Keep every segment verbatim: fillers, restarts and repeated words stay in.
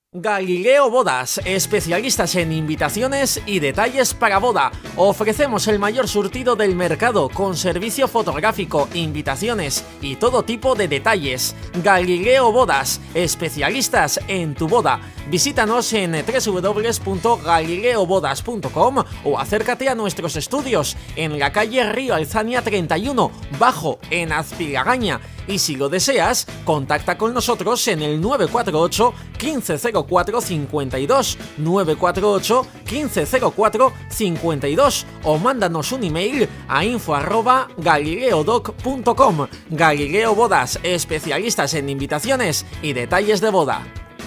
Galileo Bodas, especialistas en invitaciones y detalles para boda. Ofrecemos el mayor surtido del mercado con servicio fotográfico, invitaciones y todo tipo de detalles. Galileo Bodas, especialistas en tu boda. Visítanos en w w w punto galileo bodas punto com o acércate a nuestros estudios en la calle Río Alzania treinta y uno, Bajo, en Azpilagaña. Y si lo deseas, contacta con nosotros en el nueve cuatro ocho, quince cero cuatro cincuenta y dos, nueve cuatro ocho, quince cero cuatro cincuenta y dos o mándanos un email a info arroba galileodoc punto com. Galileo Bodas, especialistas en invitaciones y detalles de boda.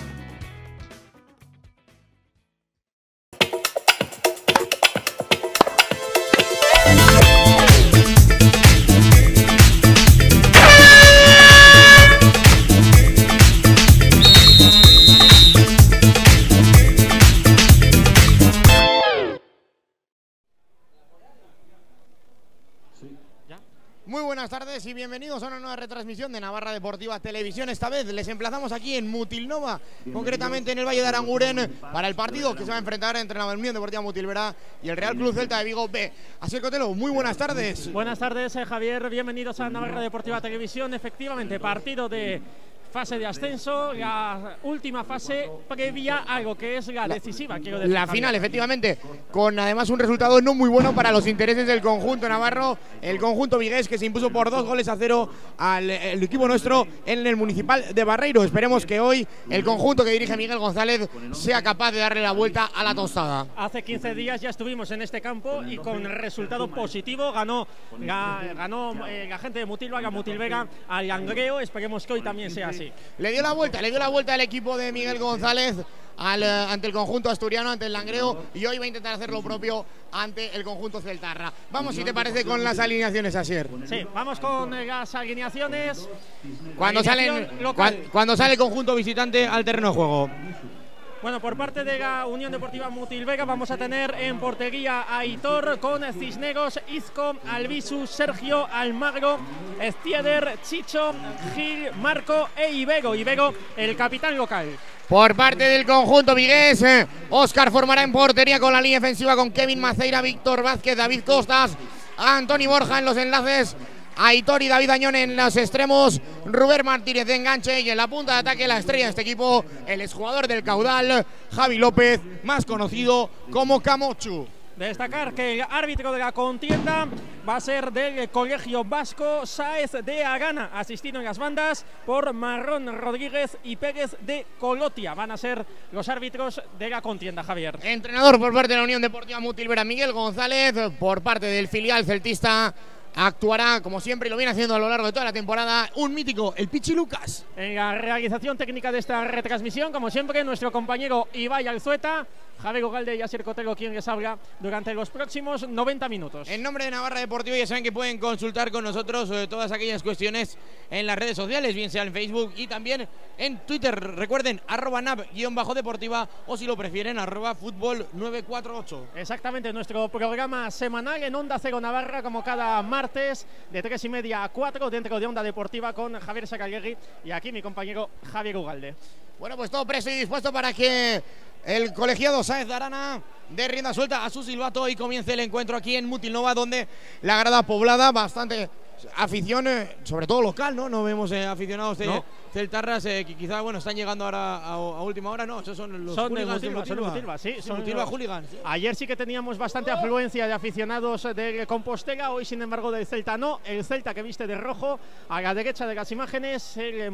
Muy buenas tardes y bienvenidos a una nueva retransmisión de Navarra Deportiva Televisión. Esta vez les emplazamos aquí en Mutilnova, concretamente en el Valle de Aranguren, para el partido que se va a enfrentar entre la Unión Deportiva Mutilvera y el Real Club Celta de Vigo B. Asier Cotelo, muy buenas tardes. Buenas tardes, eh, Javier. Bienvenidos a Navarra Deportiva Televisión. Efectivamente, partido de fase de ascenso, la última fase previa a lo que es la decisiva, quiero decir. La final, efectivamente, con además un resultado no muy bueno para los intereses del conjunto navarro, el conjunto vigués, que se impuso por dos goles a cero al el equipo nuestro en el Municipal de Barreiro. Esperemos que hoy el conjunto que dirige Miguel González sea capaz de darle la vuelta a la tostada. Hace quince días ya estuvimos en este campo y con resultado positivo ganó la, ganó, eh, la gente de Mutilva, la Mutilvera, al Langreo. Esperemos que hoy también sea así. Le dio la vuelta, le dio la vuelta al equipo de Miguel González al, ante el conjunto asturiano, ante el Langreo, y hoy va a intentar hacer lo propio ante el conjunto celtarra. Vamos, si te parece, con las alineaciones, Asier. Sí, vamos con eh, las alineaciones. Cuando, Alineación salen, cuando, cuando sale el conjunto visitante al terreno de juego. Bueno, por parte de la Unión Deportiva Mutilvera vamos a tener en portería a Aitor con Cisneros, Izco, Albisu, Sergio, Almagro, Estieder, Chicho, Gil, Marco e Ibero. Ibero, el capitán local. Por parte del conjunto vigués, Óscar formará en portería con la línea defensiva con Kevin Maceira, Víctor Vázquez, David Costas, Antoni Borja en los enlaces, Aitor y David Añón en los extremos, Rubén Martínez de enganche, y en la punta de ataque la estrella de este equipo, el exjugador del Caudal, Javi López, más conocido como Camochu. Destacar que el árbitro de la contienda va a ser del Colegio Vasco, Sáez de Arana, asistido en las bandas por Marrón Rodríguez y Pérez de Colotia. Van a ser los árbitros de la contienda, Javier. Entrenador por parte de la Unión Deportiva Mutilvera, Miguel González. Por parte del filial celtista actuará, como siempre, y lo viene haciendo a lo largo de toda la temporada, un mítico, el Pichi Lucas. En la realización técnica de esta retransmisión, como siempre, nuestro compañero Ibai Alzueta, Javier Ugalde y Asier Cotelo, quien les habla durante los próximos noventa minutos. En nombre de Navarra Deportiva, ya saben que pueden consultar con nosotros eh, todas aquellas cuestiones en las redes sociales, bien sea en Facebook y también en Twitter. Recuerden, arroba nav-deportiva o, si lo prefieren, arroba fútbol nueve cuatro ocho. Exactamente, nuestro programa semanal en Onda Cero Navarra, como cada martes, de tres y media a cuatro, dentro de Onda Deportiva, con Javier Sacallegui y aquí mi compañero Javier Ugalde. Bueno, pues todo presto y dispuesto para que el colegiado Sáez de Arana dé rienda suelta a su silbato y comience el encuentro aquí en Mutilnova, donde la grada poblada, bastante afición, eh, sobre todo local, ¿no? No vemos eh, aficionados de no. celtarras eh, que quizá, bueno, están llegando ahora a, a última hora. No, esos son los son hooligans de Mutilva, son de Mutilva, sí, son Mutilva hooligans. Sí. Ayer sí que teníamos bastante afluencia de aficionados de Compostela, hoy sin embargo del Celta no. El Celta, que viste de rojo a la derecha de las imágenes, el,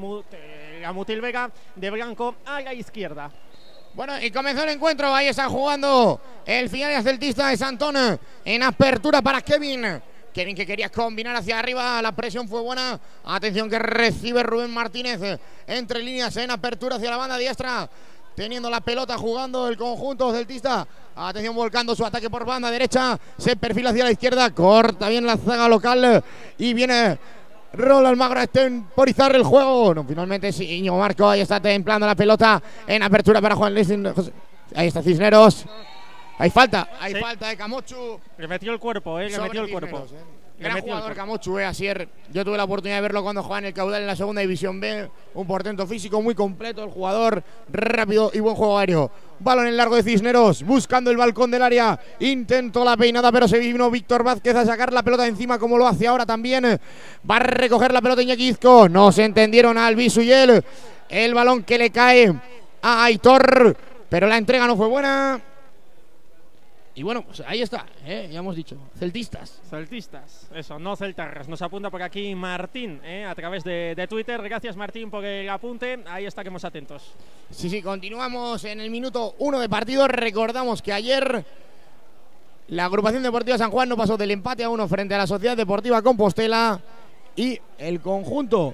la Mutilvera de blanco a la izquierda. Bueno, y comenzó el encuentro, ahí están jugando el final celtista de Santón, en apertura para Kevin. Kevin, que quería combinar hacia arriba, la presión fue buena. Atención, que recibe Rubén Martínez entre líneas en apertura hacia la banda diestra, teniendo la pelota, jugando el conjunto celtista. Atención, volcando su ataque por banda derecha, se perfila hacia la izquierda, corta bien la zaga local y viene Rol Almagro a temporizar el juego. No, finalmente sí, Íñigo Marco, ahí está templando la pelota en apertura para Juan Luis. Ahí está Cisneros. Hay falta, hay sí. falta de Camochu. Le metió el cuerpo, eh, le metió el cuerpo. Eh. Gran jugador Camochu, eh, Asier. Yo tuve la oportunidad de verlo cuando jugaba en el Caudal en la segunda división B. Un portento físico muy completo, el jugador rápido y buen juego aéreo. Balón en largo de Cisneros, buscando el balcón del área. Intentó la peinada, pero se vino Víctor Vázquez a sacar la pelota encima, como lo hace ahora también. Va a recoger la pelota Iñaki Izco. No se entendieron a Albisu y él. El balón que le cae a Aitor, pero la entrega no fue buena. Y bueno, pues ahí está, ¿eh? Ya hemos dicho, celtistas. Celtistas, eso, no celtarras. Nos apunta por aquí Martín, ¿eh? A través de, de Twitter. Gracias, Martín, por el apunte. Ahí estaremos atentos. Sí, sí, continuamos en el minuto uno de partido. Recordamos que ayer la agrupación deportiva San Juan no pasó del empate a uno frente a la Sociedad Deportiva Compostela. Y el conjunto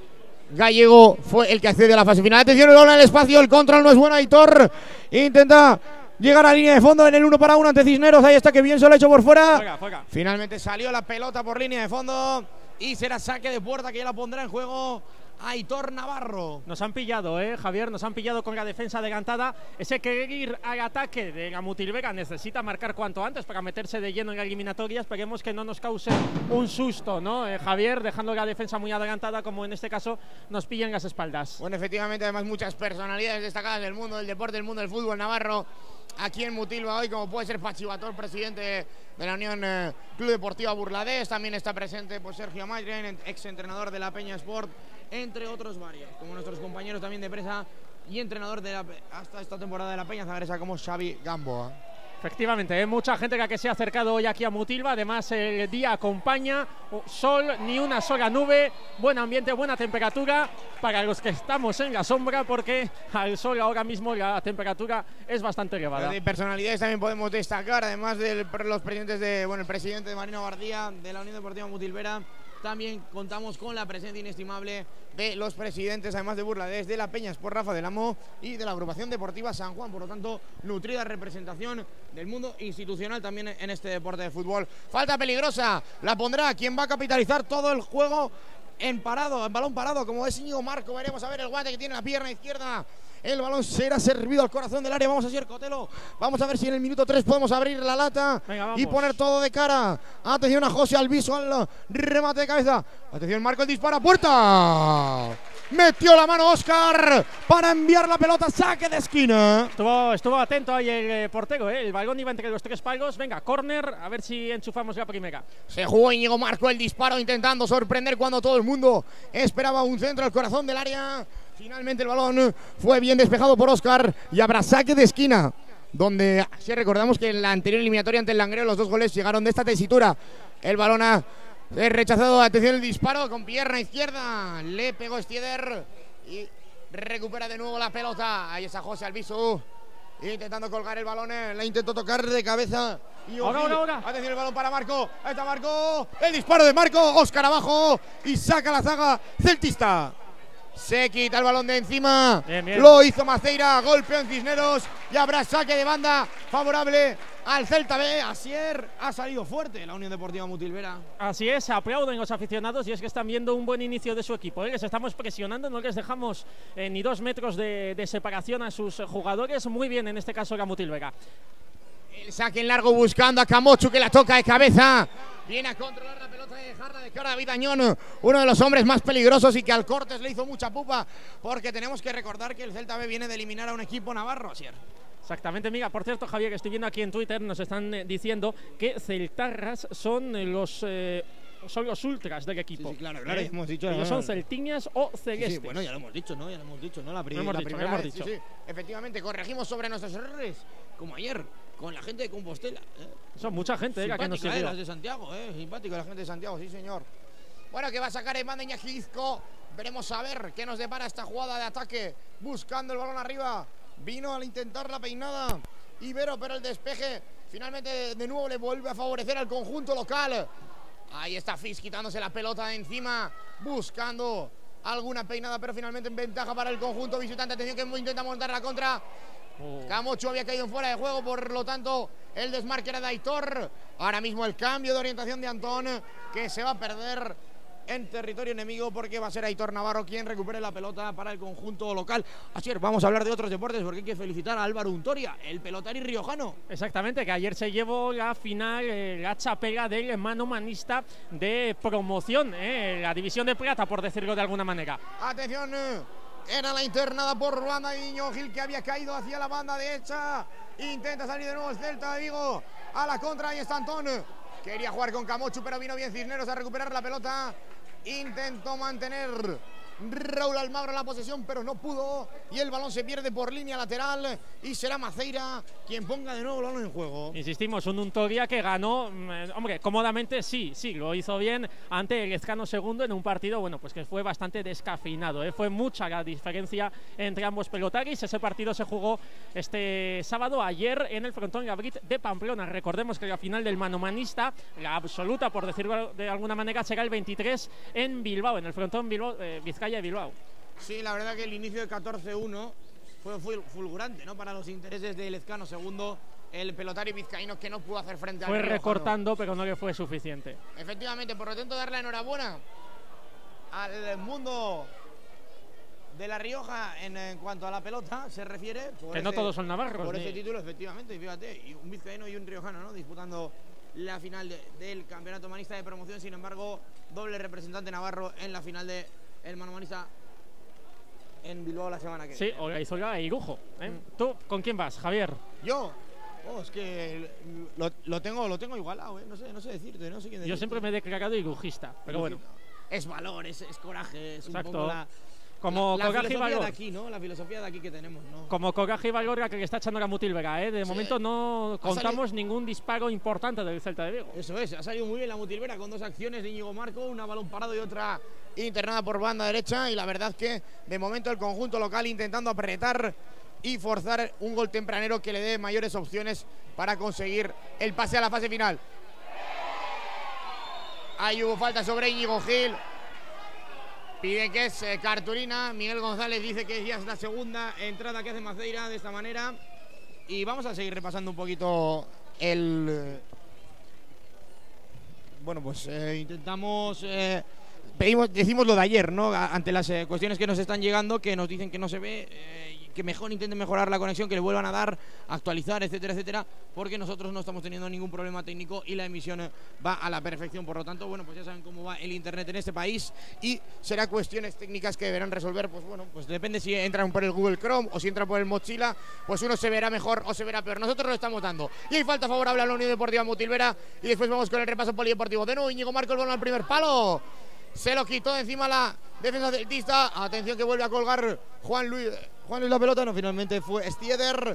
gallego fue el que accedió a la fase final. Atención, el balón al espacio, el control no es bueno. Aitor intenta llegar a la línea de fondo en el uno para uno ante Cisneros. Ahí está, que bien se lo ha hecho por fuera. Juega, juega. Finalmente salió la pelota por línea de fondo y será saque de puerta que ya la pondrá en juego Aitor Navarro. Nos han pillado, eh, Javier, nos han pillado con la defensa adelantada. Ese querer ir al ataque de la Mutilvega necesita marcar cuanto antes para meterse de lleno en la eliminatoria. Esperemos que no nos cause un susto, ¿no, eh, Javier? Dejando la defensa muy adelantada, como en este caso nos pillan las espaldas. Bueno, efectivamente, además muchas personalidades destacadas del mundo del deporte, del mundo del fútbol navarro aquí en Mutilva hoy, como puede ser Pachi Bator, presidente de la Unión eh, Club Deportiva Burladés. También está presente pues, Sergio Magren, ex entrenador de la Peña Sport, entre otros varios, como nuestros compañeros también de presa y entrenador de la, hasta esta temporada de la Peña Zagresa, como Xavi Gamboa. Efectivamente, hay mucha gente que se ha acercado hoy aquí a Mutilva. Además, el día acompaña, sol, ni una sola nube, buen ambiente, buena temperatura para los que estamos en la sombra, porque al sol ahora mismo la temperatura es bastante elevada. De personalidades también podemos destacar, además de los presidentes de, bueno, el presidente de Marino Bardía de la Unión Deportiva Mutilvera. También contamos con la presencia inestimable de los presidentes, además de Burladés, de la Peña Sport Rafa del Amo y de la agrupación deportiva San Juan. Por lo tanto, nutrida representación del mundo institucional también en este deporte de fútbol. Falta peligrosa, la pondrá quien va a capitalizar todo el juego en parado, en balón parado, como es Íñigo Marco. Veremos a ver el guante que tiene en la pierna izquierda. El balón será servido al corazón del área. Vamos a hacer Cotelo. Vamos a ver si en el minuto tres podemos abrir la lata. Venga, y poner todo de cara. Atención a José Albisu al remate de cabeza. Atención, Marco, el disparo a puerta. Metió la mano Óscar para enviar la pelota. Saque de esquina. Estuvo, estuvo atento ahí el eh, portero, ¿eh? El balón iba entre los tres palos. Venga, córner, a ver si enchufamos la primera. Se jugó Íñigo Marco el disparo, intentando sorprender cuando todo el mundo esperaba un centro al corazón del área. Finalmente el balón fue bien despejado por Óscar y habrá saque de esquina, donde si recordamos que en la anterior eliminatoria ante el Langreo los dos goles llegaron de esta tesitura. El balón ha rechazado, atención el disparo con pierna izquierda, le pegó Stieder y recupera de nuevo la pelota. Ahí está José Albisu intentando colgar el balón, la intentó tocar de cabeza. Y ahora, ahora, ahora. Atención el balón para Marco, ahí está Marco, el disparo de Marco, Óscar abajo y saca la zaga celtista. Se quita el balón de encima. Bien, bien. Lo hizo Maceira, golpeó en Cisneros y habrá saque de banda favorable al Celta B. Asier ha salido fuerte la Unión Deportiva Mutilvera. Así es, aplauden los aficionados y es que están viendo un buen inicio de su equipo, ¿eh? Les estamos presionando, no les dejamos eh, ni dos metros de, de separación a sus jugadores. Muy bien en este caso la Mutilvera. El saque en largo buscando a Camochu, que la toca de cabeza. Viene a controlar la pelota y dejarla de cara a David Añón, uno de los hombres más peligrosos y que al Cortes le hizo mucha pupa, porque tenemos que recordar que el Celta B viene de eliminar a un equipo navarro, Asier. Exactamente, amiga. Por cierto, Javier, que estoy viendo aquí en Twitter, nos están eh, diciendo que celtarras son eh, los... Eh, son los ultras del equipo. Sí, sí, claro, claro, ¿Eh? ya hemos dicho. Ellos no, son no. celtiñas o celestes. Sí, sí, bueno, ya lo hemos dicho, ¿no? Ya lo hemos dicho, ¿no? La, pri lo hemos la dicho, primera lo hemos vez, dicho. Sí, sí. Efectivamente, corregimos sobre nuestros errores, como ayer, con la gente de Compostela. ¿eh? Son mucha gente, eh, la que nos Simpática, sirvió. eh, las de Santiago, ¿eh? Simpática la gente de Santiago, sí, señor. Bueno, que va a sacar el mando Iñaki Izco. Veremos a ver qué nos depara esta jugada de ataque. Buscando el balón arriba. Vino al intentar la peinada Ibero, pero el despeje finalmente de nuevo le vuelve a favorecer al conjunto local. Ahí está Fis quitándose la pelota de encima, buscando alguna peinada, pero finalmente en ventaja para el conjunto visitante. Atención que intenta montar la contra. Oh. Camochu había caído en fuera de juego, por lo tanto el desmarque era de Aitor. Ahora mismo el cambio de orientación de Antón, que se va a perder en territorio enemigo, porque va a ser Aitor Navarro quien recupere la pelota para el conjunto local. Así es, vamos a hablar de otros deportes, porque hay que felicitar a Álvaro Untoria, el pelotari riojano. Exactamente, que ayer se llevó la final, eh, la chapela del manomanista de promoción, eh, la división de plata, por decirlo de alguna manera. Atención, eh, era la internada por banda de Íñigo Gil, que había caído hacia la banda derecha. Intenta salir de nuevo el Celta de Vigo a la contra. Ahí está Antón. Quería jugar con Camochu, pero vino bien Cisneros a recuperar la pelota. Intentó mantener Raúl Almagro en la posesión, pero no pudo. Y el balón se pierde por línea lateral. Y será Maceira quien ponga de nuevo el balón en juego. Insistimos, un Untoria que ganó, hombre, cómodamente, sí, sí, lo hizo bien ante el Ezcano segundo en un partido, bueno, pues que fue bastante descafeinado, ¿eh? Fue mucha la diferencia entre ambos pelotaris. Ese partido se jugó este sábado, ayer, en el Frontón Labrit de Pamplona. Recordemos que la final del manomanista, la absoluta, por decirlo de alguna manera, será el veintitrés en Bilbao, en el Frontón Bilbao, eh, Vizcaya de Bilbao. Sí, la verdad que el inicio de catorce uno fue fulgurante, ¿no?, para los intereses del Ezcano segundo, el pelotari vizcaíno, que no pudo hacer frente fue al Fue recortando, pero no le fue suficiente. Efectivamente, por lo tanto, darle la enhorabuena al mundo de La Rioja en, en cuanto a la pelota se refiere. Por que ese, no todos son navarros. Por ni... ese título, efectivamente, y fíjate, y un vizcaíno y un riojano, ¿no?, disputando la final de, del campeonato manista de promoción. Sin embargo, doble representante navarro en la final del de manomanista en Bilbao la semana que viene. Sí, Olaizola e Irujo, ¿eh? Mm. ¿Tú con quién vas, Javier? Yo, oh, es que lo, lo tengo lo tengo igualado, ¿eh? No sé, no sé decirte, no sé quién decirte. Yo siempre me he declarado irujista, pero Irujista. Bueno. Es valor, es, es coraje, es Exacto. un poco la... Como la, la coraje y filosofía valor. de aquí, ¿no? La filosofía de aquí que tenemos, ¿no? Como coraje y valor que le está echando la Mutilvega, ¿eh? De sí. momento no contamos ningún disparo importante del Celta de Vigo. Eso es, ha salido muy bien la Mutilvera con dos acciones de Íñigo Marco, una balón parado y otra internada por banda derecha. Y la verdad que de momento el conjunto local intentando apretar y forzar un gol tempranero que le dé mayores opciones para conseguir el pase a la fase final. Ahí hubo falta sobre Íñigo Gil. Pide que es eh, cartulina. Miguel González dice que ya es la segunda entrada que hace Maceira de esta manera. Y vamos a seguir repasando un poquito el... Eh, bueno, pues eh, intentamos... Eh, pedimos, decimos lo de ayer, ¿no? Ante las eh, cuestiones que nos están llegando, que nos dicen que no se ve... Eh, que mejor intenten mejorar la conexión, que le vuelvan a dar, actualizar, etcétera, etcétera, porque nosotros no estamos teniendo ningún problema técnico y la emisión va a la perfección. Por lo tanto, bueno, pues ya saben cómo va el internet en este país y será cuestiones técnicas que deberán resolver, pues bueno, pues depende si entran por el Google Chrome o si entran por el Mozilla, pues uno se verá mejor o se verá peor. Nosotros lo estamos dando. Y hay falta favorable a la Unión Deportiva Mutilvera y después vamos con el repaso polideportivo. De nuevo, Íñigo Marco el balón al primer palo. Se lo quitó de encima la defensa celtista. Atención que vuelve a colgar Juan Luis... Juan Luis la pelota, no, finalmente fue Stieder.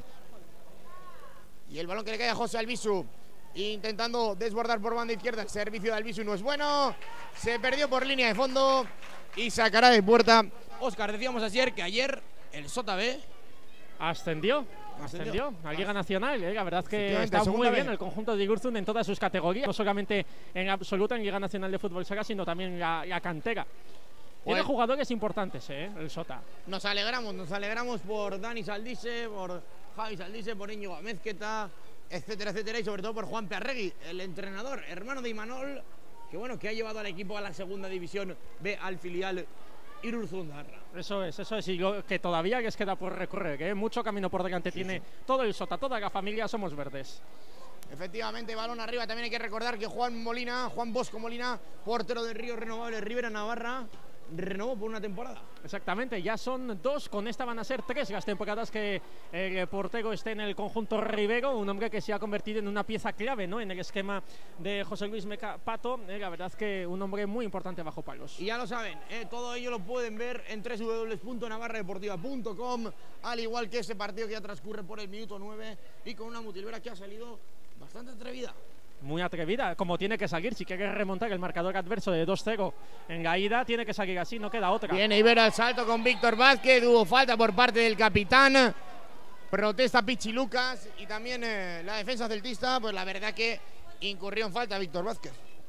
Y el balón que le cae a José Albisu, intentando desbordar por banda izquierda. El servicio de Albisu no es bueno. Se perdió por línea de fondo y sacará de puerta. Óscar, decíamos ayer que ayer el Sota B ascendió. Ascendió a Liga Nacional, ¿eh? La verdad es que está muy bien el conjunto de Igurzun en todas sus categorías, no solamente en absoluta en Liga Nacional de Fútbol Sala, sino también en la, la cantera. Tiene pues, jugadores importantes, ¿eh? El Sota. Nos alegramos, nos alegramos por Dani Saldise, por Javi Saldise, por Íñigo Amezqueta, etcétera, etcétera, y sobre todo por Juan Perregui, el entrenador, hermano de Imanol, que bueno, que ha llevado al equipo a la segunda división B, al filial Irurzundarra. Eso es, eso es, y lo que todavía les queda por recorrer, que ¿eh? mucho camino por delante sí, tiene sí. todo el Sota, toda la familia, somos verdes. Efectivamente, balón arriba. También hay que recordar que Juan Molina, Juan Bosco Molina, portero de Río Renovables Rivera Navarra, renovó por una temporada. Exactamente, ya son dos, con esta van a ser tres las temporadas que el portero esté en el conjunto ribero, un hombre que se ha convertido en una pieza clave, ¿no?, en el esquema de José Luis Meca Pato, eh, la verdad es que un hombre muy importante bajo palos. Y ya lo saben, eh, todo ello lo pueden ver en doble u doble u doble u punto navarra deportiva punto com, al igual que ese partido que ya transcurre por el minuto nueve y con una Mutilvera que ha salido bastante atrevida. Muy atrevida, como tiene que salir. Si quiere remontar el marcador adverso de dos cero en la ida, tiene que salir así, no queda otra. Viene Ibero al salto con Víctor Vázquez. Hubo falta por parte del capitán. Protesta Pichi Lucas. Y también eh, la defensa celtista, pues la verdad que incurrió en falta Víctor Vázquez.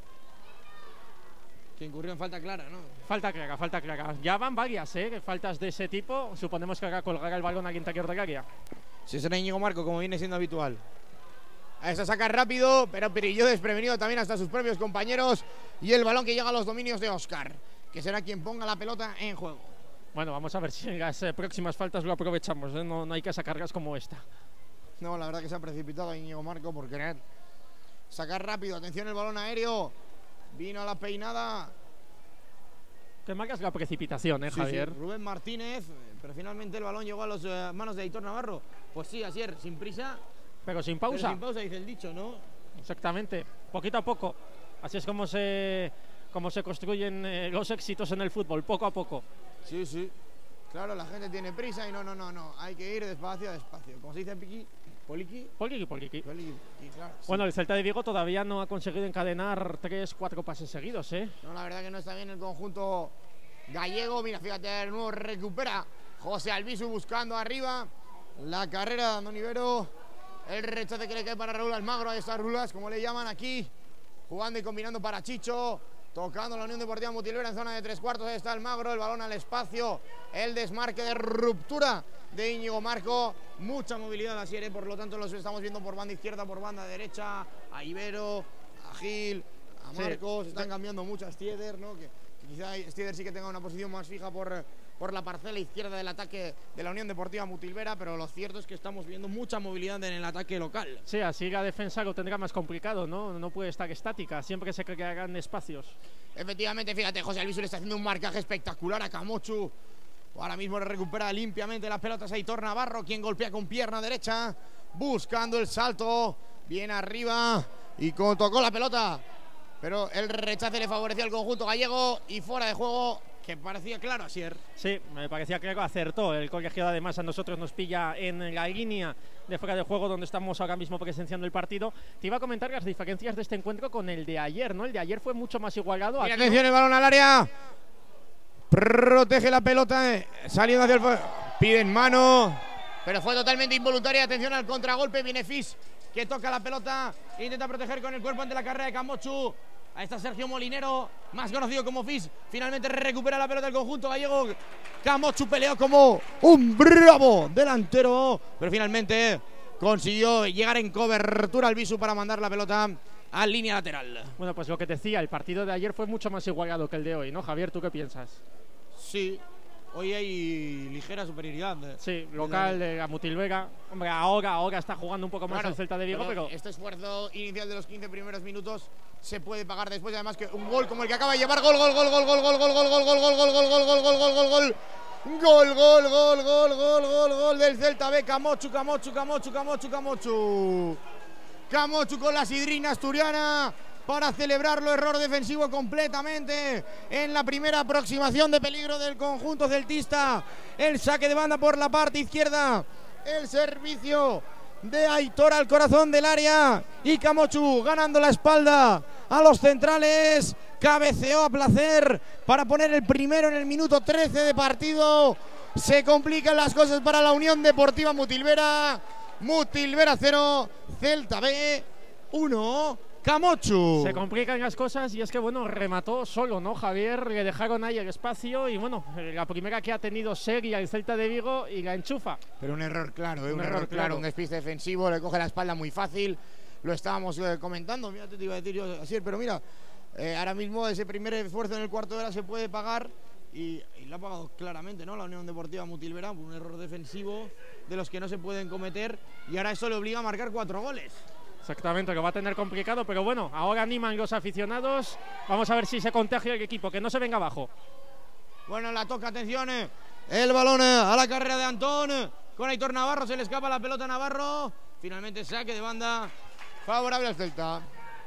Que incurrió en falta clara, ¿no? Falta clara, falta clara. Ya van varias, ¿eh? Faltas de ese tipo. Suponemos que ahora colgará el balón al interior del área. Si será Íñigo Marco, como viene siendo habitual. A esa saca rápido, pero Perilló desprevenido también hasta sus propios compañeros. Y el balón que llega a los dominios de Óscar, que será quien ponga la pelota en juego. Bueno, vamos a ver si en las eh, próximas faltas lo aprovechamos, ¿eh? no, no hay que sacarlas como esta. No, la verdad que se ha precipitado Íñigo Marco por querer sacar rápido. Atención el balón aéreo. Vino a la peinada. Que marcas la precipitación, ¿eh, sí, Javier? Sí. Rubén Martínez, pero finalmente el balón llegó a las uh, manos de Aitor Navarro. Pues sí, así es, sin prisa. Pero sin pausa. Pero sin pausa, dice el dicho, ¿no? Exactamente, poquito a poco. Así es como se, como se construyen eh, los éxitos en el fútbol, poco a poco. Sí, sí. Claro, la gente tiene prisa y no, no, no, no. Hay que ir despacio, despacio. Como se dice Piqui, Poliqui. Poliqui, Poliqui. Poliqui, claro, sí. Bueno, el Celta de Vigo todavía no ha conseguido encadenar tres, cuatro pases seguidos, ¿eh? No, la verdad que no está bien el conjunto gallego. Mira, fíjate, de nuevo recupera José Albisu buscando arriba. La carrera de Andoni Ibero. El rechace que le cae para Raúl Almagro. Ahí está Rulas, como le llaman aquí. Jugando y combinando para Chicho. Tocando la Unión Deportiva Mutilvera en zona de tres cuartos. Ahí está Almagro, el balón al espacio. El desmarque de ruptura de Íñigo Marco. Mucha movilidad así, ¿eh? Por lo tanto los estamos viendo por banda izquierda, por banda derecha. A Ibero, a Gil, a Marcos. Sí. Están cambiando mucho a Stieder, ¿no? Que, que quizá Stieder sí que tenga una posición más fija por, por la parcela izquierda del ataque de la Unión Deportiva Mutilvera, pero lo cierto es que estamos viendo mucha movilidad en el ataque local. Sí, así la defensa lo tendrá más complicado, ¿no? No puede estar estática, siempre se crearán espacios. Efectivamente, fíjate, José Albisu le está haciendo un marcaje espectacular a Camochu. Ahora mismo le recupera limpiamente las pelotas a Aitor Navarro, quien golpea con pierna derecha, buscando el salto, bien arriba y con, tocó la pelota, pero el rechace le favorecía al conjunto gallego y fuera de juego, que parecía claro, Asier. Sí, me parecía claro, acertó el colegiado. Además a nosotros nos pilla en la línea de fuera de juego donde estamos ahora mismo presenciando el partido. Te iba a comentar las diferencias de este encuentro con el de ayer, ¿no? El de ayer fue mucho más igualado. Mira, atención, ¿no? El balón al área. Protege la pelota, eh, saliendo hacia el... Piden mano, pero fue totalmente involuntaria. Atención al contragolpe, viene Fis, que toca la pelota, intenta proteger con el cuerpo ante la carrera de Camochu. Ahí está Sergio Molinero, más conocido como Fis. Finalmente recupera la pelota del conjunto gallego. Camochu peleó como un bravo delantero, pero finalmente consiguió llegar en cobertura al Bisu para mandar la pelota a línea lateral. Bueno, pues lo que te decía, el partido de ayer fue mucho más igualado que el de hoy, ¿no, Javier? ¿Tú qué piensas? Sí, hoy hay ligera superioridad. Sí, local de la Mutilvera. Hombre, ahora, ahora está jugando un poco más claro, el Celta de Vigo, pero, pero... Este esfuerzo inicial de los quince primeros minutos se puede pagar después, y además que un gol como el que acaba de llevar, gol, gol, gol, gol, gol, gol, gol, gol, gol, gol, gol, gol, gol, gol, gol, gol, gol, gol, gol. Gol, gol, gol, gol, gol, gol, gol del Celta B. Camochu, Camochu, Camochu, Camochu, Camochu. Camochu con la sidrina asturiana para celebrarlo. Error defensivo completamente en la primera aproximación de peligro del conjunto celtista. El saque de banda por la parte izquierda. El servicio de Aitor al corazón del área. Y Camochu ganando la espalda a los centrales. Cabeceó a placer para poner el primero en el minuto trece de partido. Se complican las cosas para la Unión Deportiva Mutilvera. Mutilvera cero, Celta B uno, Camochu. Se complican las cosas y es que, bueno, remató solo, ¿no, Javier? Le dejaron ahí el espacio y, bueno, la primera que ha tenido seria el Celta de Vigo y la enchufa. Pero un error claro, ¿eh? un, un error, error claro, claro, un despiste defensivo, le coge la espalda muy fácil. Lo estábamos eh, comentando, mira, te iba a decir yo así, pero mira, eh, ahora mismo ese primer esfuerzo en el cuarto de hora se puede pagar. Y, y lo ha pagado claramente, ¿no? La Unión Deportiva Mutilvera, un error defensivo de los que no se pueden cometer, y ahora eso le obliga a marcar cuatro goles. Exactamente, que va a tener complicado, pero bueno, ahora animan los aficionados. Vamos a ver si se contagia el equipo, que no se venga abajo. Bueno, la toca, atención, el balón a la carrera de Antón, con Aitor Navarro, se le escapa la pelota a Navarro, finalmente saque de banda favorable al Celta.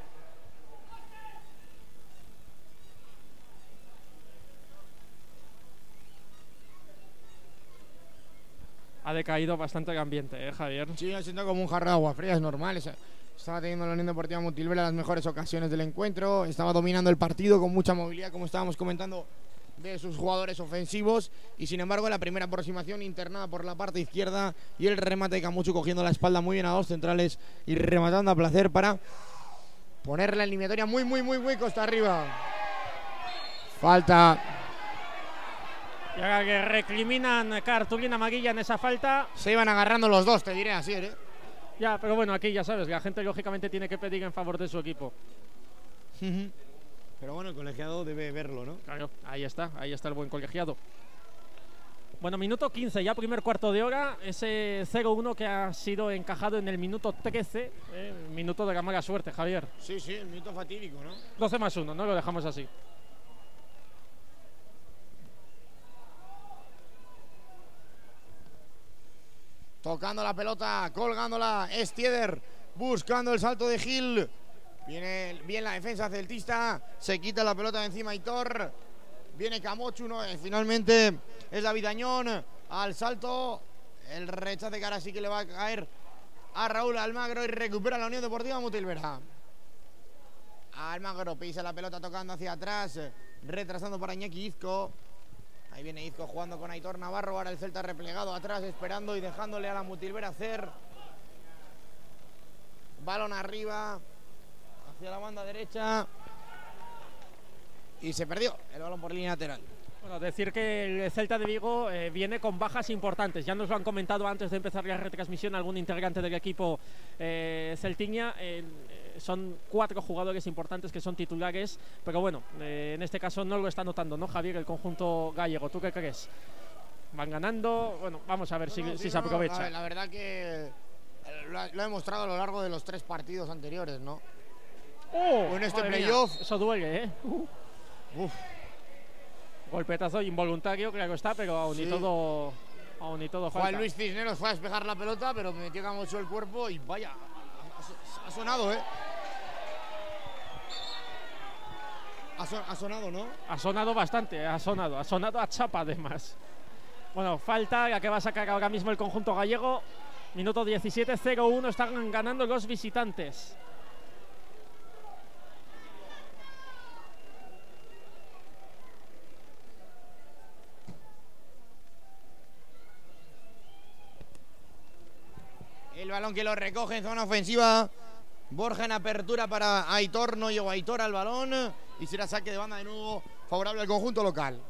Ha decaído bastante el ambiente, ¿eh, Javier? Sí, ha sido como un jarro de agua fría, es normal. Estaba teniendo la Unión Deportiva Mutilvera las mejores ocasiones del encuentro. Estaba dominando el partido con mucha movilidad, como estábamos comentando, de sus jugadores ofensivos. Y sin embargo, la primera aproximación internada por la parte izquierda y el remate de Camochu cogiendo la espalda muy bien a dos centrales y rematando a placer para poner la eliminatoria muy, muy, muy, muy costa arriba. Falta. Y ahora que recriminan cartulina amarilla en esa falta. Se iban agarrando los dos, te diré así, ¿eh? Ya, pero bueno, aquí ya sabes, la gente lógicamente tiene que pedir en favor de su equipo. Pero bueno, el colegiado debe verlo, ¿no? Claro, ahí está, ahí está el buen colegiado. Bueno, minuto quince, ya primer cuarto de hora, ese cero uno que ha sido encajado en el minuto trece, eh, minuto de la mala suerte, Javier. Sí, sí, el minuto fatídico, ¿no? doce más uno, ¿no? Lo dejamos así. Tocando la pelota, colgándola, Stieder, buscando el salto de Gil. Viene bien la defensa celtista, se quita la pelota de encima Aitor. Viene Camochu, no, eh, finalmente es David Añón al salto. El rechace que ahora sí que le va a caer a Raúl Almagro y recupera la Unión Deportiva Mutilvera. Almagro pisa la pelota tocando hacia atrás, retrasando para Iñaki Izco. Ahí viene Izco jugando con Aitor Navarro. Ahora el Celta replegado atrás, esperando y dejándole a la Mutilvera hacer. Balón arriba, hacia la banda derecha. Y se perdió el balón por línea lateral. Bueno, decir que el Celta de Vigo eh, viene con bajas importantes. Ya nos lo han comentado antes de empezar la retransmisión algún integrante del equipo eh, celtiña. Eh, son cuatro jugadores importantes que son titulares, pero bueno, eh, en este caso no lo está notando, ¿no, Javier? El conjunto gallego. ¿Tú qué crees? Van ganando. Bueno, vamos a ver no, si, no, si sí, se no, aprovecha. La, la verdad que lo ha, lo ha demostrado a lo largo de los tres partidos anteriores, ¿no? Oh, en este playoff. Eso duele, ¿eh? Uh. Uf. Golpetazo involuntario, claro está, pero aún sí. y todo aún y todo falta. Juan Luis Cisneros fue a despejar la pelota, pero me metió Camocho el cuerpo y vaya, ha, ha sonado, ¿eh? Ha, son, ha sonado, ¿no? Ha sonado bastante, ha sonado, ha sonado a chapa además. Bueno, falta la que va a sacar ahora mismo el conjunto gallego. Minuto diecisiete, cero uno, están ganando los visitantes. El balón que lo recoge en zona ofensiva. Borja en apertura para Aitor. No llegó Aitor al balón. Y será saque de banda de nuevo favorable al conjunto local.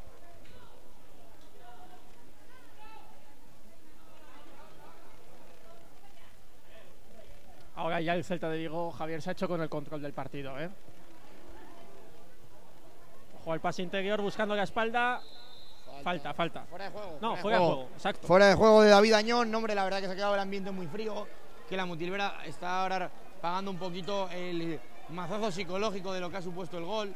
Ahora ya el Celta de Vigo, Javier, se ha hecho con el control del partido, ¿eh? Ojo al pase interior buscando la espalda. Falta, falta. Fuera de juego. No, fuera, fuera de de juego. juego, exacto. Fuera de juego de David Añón. Hombre, la verdad que se ha quedado el ambiente muy frío. Que la Mutilvera está ahora pagando un poquito el mazazo psicológico de lo que ha supuesto el gol.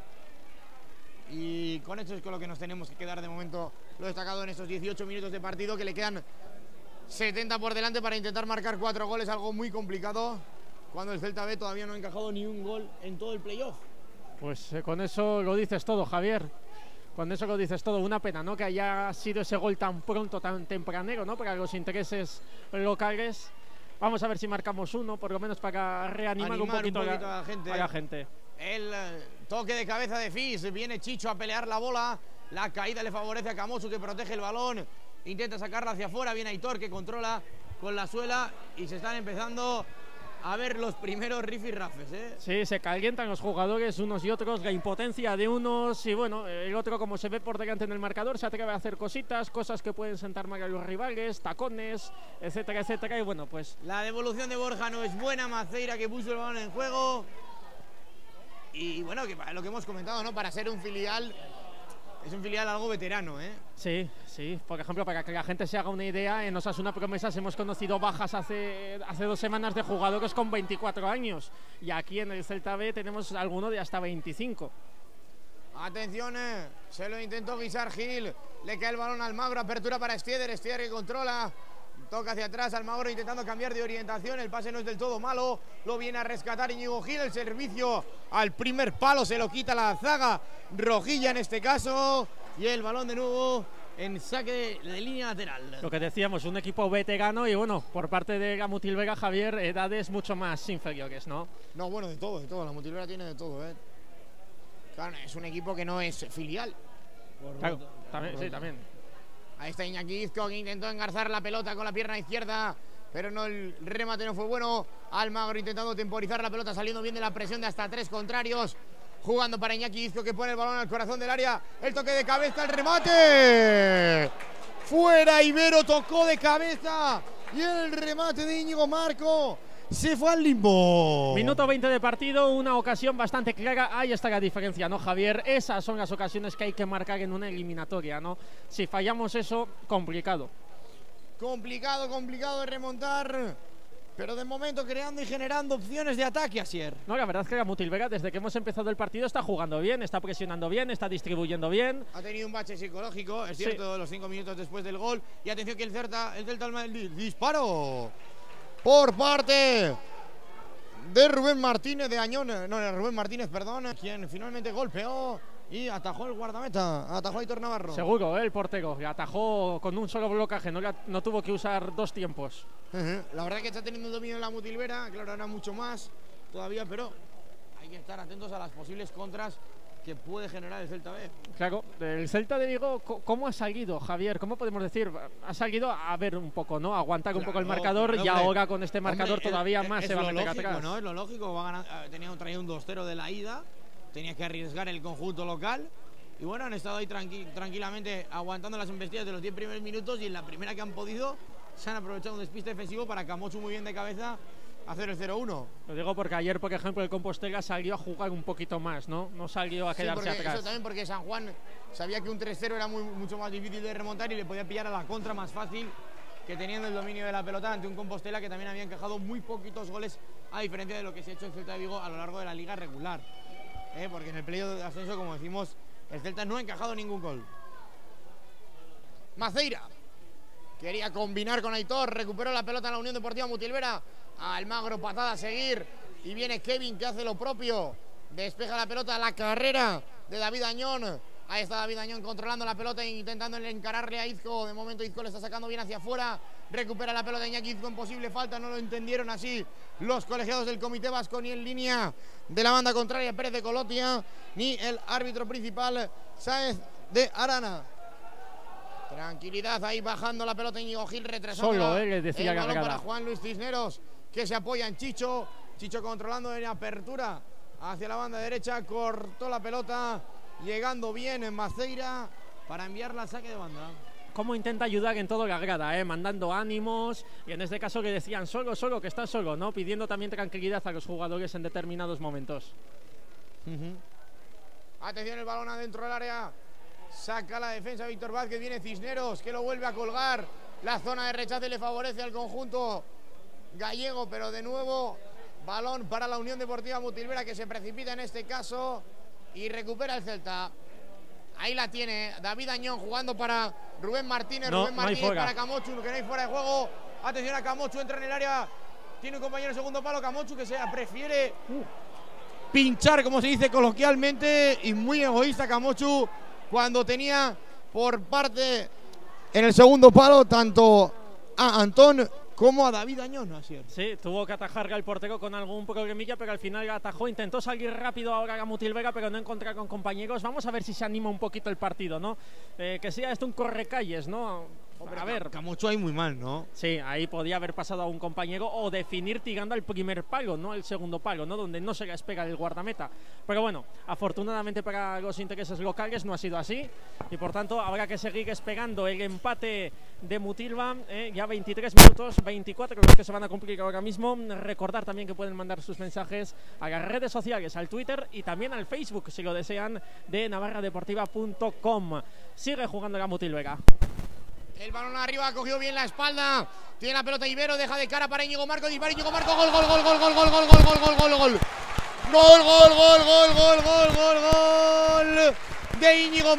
Y con esto es con lo que nos tenemos que quedar de momento. Lo destacado en estos dieciocho minutos de partido, que le quedan setenta por delante para intentar marcar cuatro goles. Algo muy complicado cuando el Celta B todavía no ha encajado ni un gol en todo el playoff. Pues eh, con eso lo dices todo, Javier. Con eso lo dices todo. Una pena, ¿no? Que haya sido ese gol tan pronto, tan tempranero, ¿no? Para los intereses locales. Vamos a ver si marcamos uno, por lo menos para reanimar Animar un poquito, un poquito a, a, la gente. a la gente. El eh, toque de cabeza de Fis. Viene Chicho a pelear la bola. La caída le favorece a Camosu, que protege el balón. Intenta sacarla hacia afuera. Viene Aitor, que controla con la suela. Y se están empezando a ver los primeros rifirrafes, ¿eh? Sí, se calientan los jugadores unos y otros, la impotencia de unos y bueno, el otro, como se ve por delante en el marcador, se atreve a hacer cositas, cosas que pueden sentar mal a los rivales, tacones, etcétera, etcétera, y bueno, pues... La devolución de Borja no es buena, Maceira, que puso el balón en juego. Y bueno, que lo que hemos comentado, ¿no? Para ser un filial... Es un filial algo veterano, ¿eh? Sí, sí. Por ejemplo, para que la gente se haga una idea, en Osasuna Promesas hemos conocido bajas hace, hace dos semanas de jugadores con veinticuatro años. Y aquí en el Celta B tenemos alguno de hasta veinticinco. Atención, eh. Se lo intentó guisar Gil. Le cae el balón al Almagro. Apertura para Stieder. Stieder que controla. Toca hacia atrás, Almagro intentando cambiar de orientación. El pase no es del todo malo. Lo viene a rescatar Íñigo Gil. El servicio al primer palo se lo quita la zaga rojilla en este caso. Y el balón de nuevo en saque de, de línea lateral. Lo que decíamos, un equipo veterano y bueno, por parte de la Mutilvera, Javier, edades mucho más inferiores, ¿no? No, bueno, de todo, de todo. La Mutilvera tiene de todo, ¿eh? Claro, es un equipo que no es filial. Por claro, roto, también, sí, también. Ahí está Iñaki Izco, que intentó engarzar la pelota con la pierna izquierda, pero no, el remate no fue bueno. Almagro intentando temporizar la pelota, saliendo bien de la presión de hasta tres contrarios. Jugando para Iñaki Izco, que pone el balón al corazón del área. El toque de cabeza, el remate. Fuera Ibero, tocó de cabeza. Y el remate de Íñigo Marco. se fue al limbo. Minuto veinte de partido, una ocasión bastante clara. Ahí está la diferencia, ¿no, Javier? Esas son las ocasiones que hay que marcar en una eliminatoria, ¿no? Si fallamos eso, complicado. Complicado, complicado de remontar. Pero de momento creando y generando opciones de ataque, Asier. No, la verdad es que la Mutilvega, desde que hemos empezado el partido, está jugando bien, está presionando bien, está distribuyendo bien. Ha tenido un bache psicológico, es cierto, sí. Los cinco minutos después del gol. Y atención que el Celta, el Celta el disparo por parte de Rubén Martínez de Añón. No, de Rubén Martínez, perdón, quien finalmente golpeó y atajó el guardameta, atajó a Aitor Navarro. Seguro, ¿eh? El portero, que atajó con un solo blocaje, no, no tuvo que usar dos tiempos. Uh-huh. La verdad que está teniendo dominio en la Mutilvera, claro, ahora mucho más todavía, pero hay que estar atentos a las posibles contras que puede generar el Celta B. Claro, el Celta de Vigo, ¿cómo ha salido, Javier? ¿Cómo podemos decir? Ha salido a ver un poco, ¿no? A aguantar claro, un poco el marcador claro, y hombre, ahora con este marcador hombre, todavía es, más es se va a meter lógico, atrás. ¿no? Es lo lógico, va a ganar, tenía un, traía un dos cero de la ida, tenía que arriesgar el conjunto local. Y bueno, han estado ahí tranqui tranquilamente aguantando las embestidas de los diez primeros minutos y en la primera que han podido se han aprovechado un despiste defensivo para Camochu muy bien de cabeza hacer el cero uno. Lo digo porque ayer, por ejemplo, el Compostela salió a jugar un poquito más, ¿no? No salió a quedarse sí, porque, atrás. Eso también porque San Juan sabía que un tres cero era muy, mucho más difícil de remontar y le podía pillar a la contra más fácil que teniendo el dominio de la pelota ante un Compostela que también había encajado muy poquitos goles a diferencia de lo que se ha hecho en Celta de Vigo a lo largo de la liga regular. ¿Eh? Porque en el playoff de ascenso, como decimos, el Celta no ha encajado ningún gol. Maceira quería combinar con Aitor, recuperó la pelota en la Unión Deportiva Mutilvera. Almagro, patada a seguir. Y viene Kevin que hace lo propio. Despeja la pelota a la carrera de David Añón. Ahí está David Añón controlando la pelota e intentando encararle a Izco. De momento Izco le está sacando bien hacia afuera. Recupera la pelota Iñaki Izco en posible falta. No lo entendieron así los colegiados del Comité Vasco, ni en línea de la banda contraria Pérez de Colotia, ni el árbitro principal Sáez de Arana. Tranquilidad ahí bajando la pelota Íñigo Gil, retrasando Solo, eh, decía el balón para Juan Luis Cisneros, que se apoya en Chicho. Chicho controlando en apertura hacia la banda derecha, cortó la pelota, llegando bien en Maceira para enviarla al saque de banda. Cómo intenta ayudar en todo la grada, ¿eh? Mandando ánimos, y en este caso que decían solo, solo, que está solo, ¿no? Pidiendo también tranquilidad a los jugadores en determinados momentos. Uh-huh. Atención, el balón adentro del área. Saca la defensa Víctor Vázquez, viene Cisneros, que lo vuelve a colgar. La zona de rechace le favorece al conjunto gallego, pero de nuevo balón para la Unión Deportiva Mutilvera, que se precipita en este caso y recupera el Celta. Ahí la tiene David Añón jugando para Rubén Martínez. No, Rubén Martínez no para Camochu, que no hay fuera de juego. Atención a Camochu, entra en el área. Tiene un compañero en segundo palo, Camochu, que se prefiere uh, pinchar, como se dice coloquialmente, y muy egoísta Camochu cuando tenía por parte en el segundo palo tanto a Antón como a David Añón. Así es. Sí, tuvo que atajar al portero con algún problemilla, pero al final atajó, intentó salir rápido ahora a Mutilvega, pero no encontrar con compañeros. Vamos a ver si se anima un poquito el partido, ¿no? Eh, que sea esto un correcalles, ¿no? Hombre, a ver, Camochu ahí muy mal, ¿no? Sí, ahí podía haber pasado a un compañero o definir tirando al primer palo, no al segundo palo, ¿no? Donde no se le espera el guardameta. Pero bueno, afortunadamente para los intereses locales no ha sido así y por tanto habrá que seguir esperando el empate de Mutilva. ¿eh? Ya veintitrés minutos, veinticuatro los que se van a cumplir ahora mismo. Recordar también que pueden mandar sus mensajes a las redes sociales, al Twitter y también al Facebook, si lo desean, de navarra deportiva punto com. Sigue jugando la Mutilvega. El balón arriba, ha cogido bien la espalda. Tiene la pelota Ibero, deja de cara para Íñigo Marco. Dispara Íñigo Marco, gol, gol, gol, gol, gol, gol, gol, gol, gol, gol, gol, gol. Gol, gol, gol, gol, gol, gol, gol, gol de Íñigo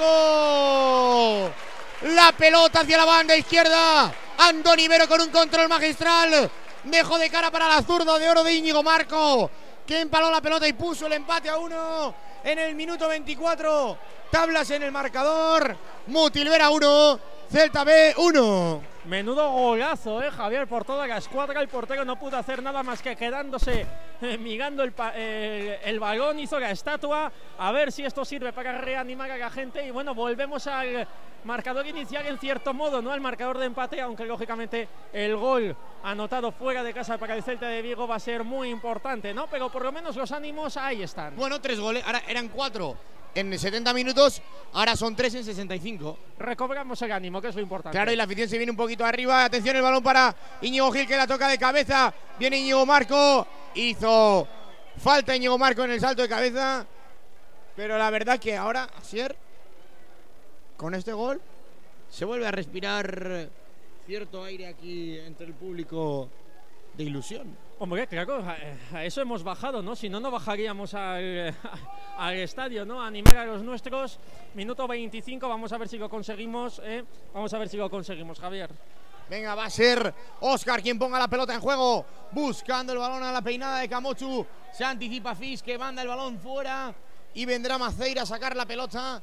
Marco. La pelota hacia la banda izquierda. Antón Ibero con un control magistral. Dejó de cara para la zurda de oro de Íñigo Marco, que empaló la pelota y puso el empate a uno en el minuto veinticuatro. Tablas en el marcador. Mutilvera uno, Celta B uno. Menudo golazo, eh, Javier, por toda la escuadra. El portero no pudo hacer nada más que quedándose eh, migando el, eh, el balón, hizo la estatua. A ver si esto sirve para reanimar a la gente. Y bueno, volvemos al marcador inicial en cierto modo, ¿no? Al marcador de empate, aunque lógicamente el gol anotado fuera de casa para el Celta de Vigo va a ser muy importante, ¿no? Pero por lo menos los ánimos ahí están. Bueno, tres goles, ahora eran cuatro en setenta minutos, ahora son tres en sesenta y cinco. Recobramos el ánimo, que es lo importante. Claro, y la afición se viene un poquito arriba. Atención, el balón para Íñigo Gil, que la toca de cabeza. Viene Íñigo Marco. Hizo falta Íñigo Marco en el salto de cabeza. Pero la verdad que ahora, Asier, con este gol, se vuelve a respirar cierto aire aquí entre el público de ilusión. Hombre, claro, a eso hemos bajado, ¿no? Si no, no bajaríamos al, al estadio, ¿no? A animar a los nuestros. Minuto veinticinco, vamos a ver si lo conseguimos, ¿eh? Vamos a ver si lo conseguimos, Javier. Venga, va a ser Óscar quien ponga la pelota en juego. Buscando el balón a la peinada de Camochu. Se anticipa Fis, que manda el balón fuera. Y vendrá Maceira a sacar la pelota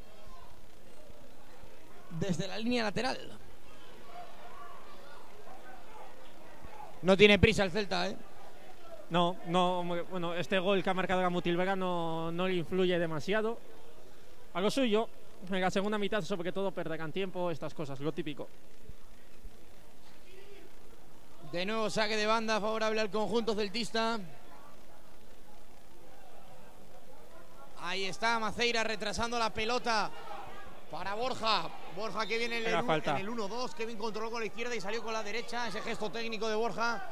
desde la línea lateral. No tiene prisa el Celta, ¿eh? No, no, bueno, este gol que ha marcado la Mutilvega no, no le influye demasiado. A lo suyo, en la segunda mitad sobre todo perderán tiempo, estas cosas, lo típico. De nuevo saque de banda favorable al conjunto celtista. Ahí está Maceira retrasando la pelota para Borja. Borja que viene en el uno dos, Kevin controló con la izquierda y salió con la derecha. Ese gesto técnico de Borja.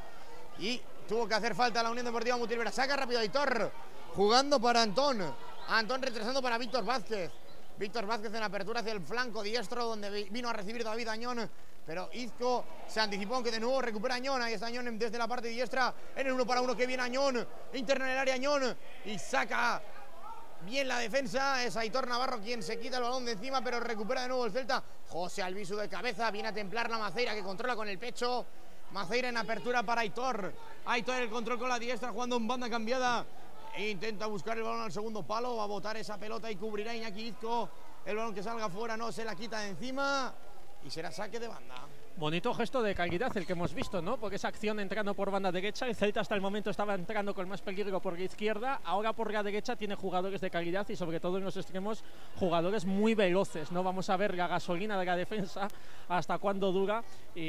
Y tuvo que hacer falta a la Unión Deportiva Mutilvera. Saca rápido a Aitor, jugando para Antón. Antón retrasando para Víctor Vázquez. Víctor Vázquez en apertura hacia el flanco diestro, donde vino a recibir David Añón. Pero Izco se anticipó, aunque de nuevo recupera Añón. Ahí está Añón desde la parte diestra. En el uno para uno que viene Añón. Interna en el área Añón. Y saca bien la defensa. Es Aitor Navarro quien se quita el balón de encima, pero recupera de nuevo el Celta. José Albisu de cabeza. Viene a templar la Maceira, que controla con el pecho. Maceira en apertura para Aitor. Aitor el control con la diestra, jugando en banda cambiada. E intenta buscar el balón al segundo palo. Va a botar esa pelota y cubrirá Iñaki Izco. El balón que salga fuera no se la quita de encima. Y será saque de banda. Bonito gesto de calidad el que hemos visto, ¿no? Porque esa acción entrando por banda derecha, el Celta hasta el momento estaba entrando con más peligro por la izquierda, ahora por la derecha tiene jugadores de calidad y sobre todo en los extremos jugadores muy veloces, ¿no? Vamos a ver la gasolina de la defensa hasta cuándo dura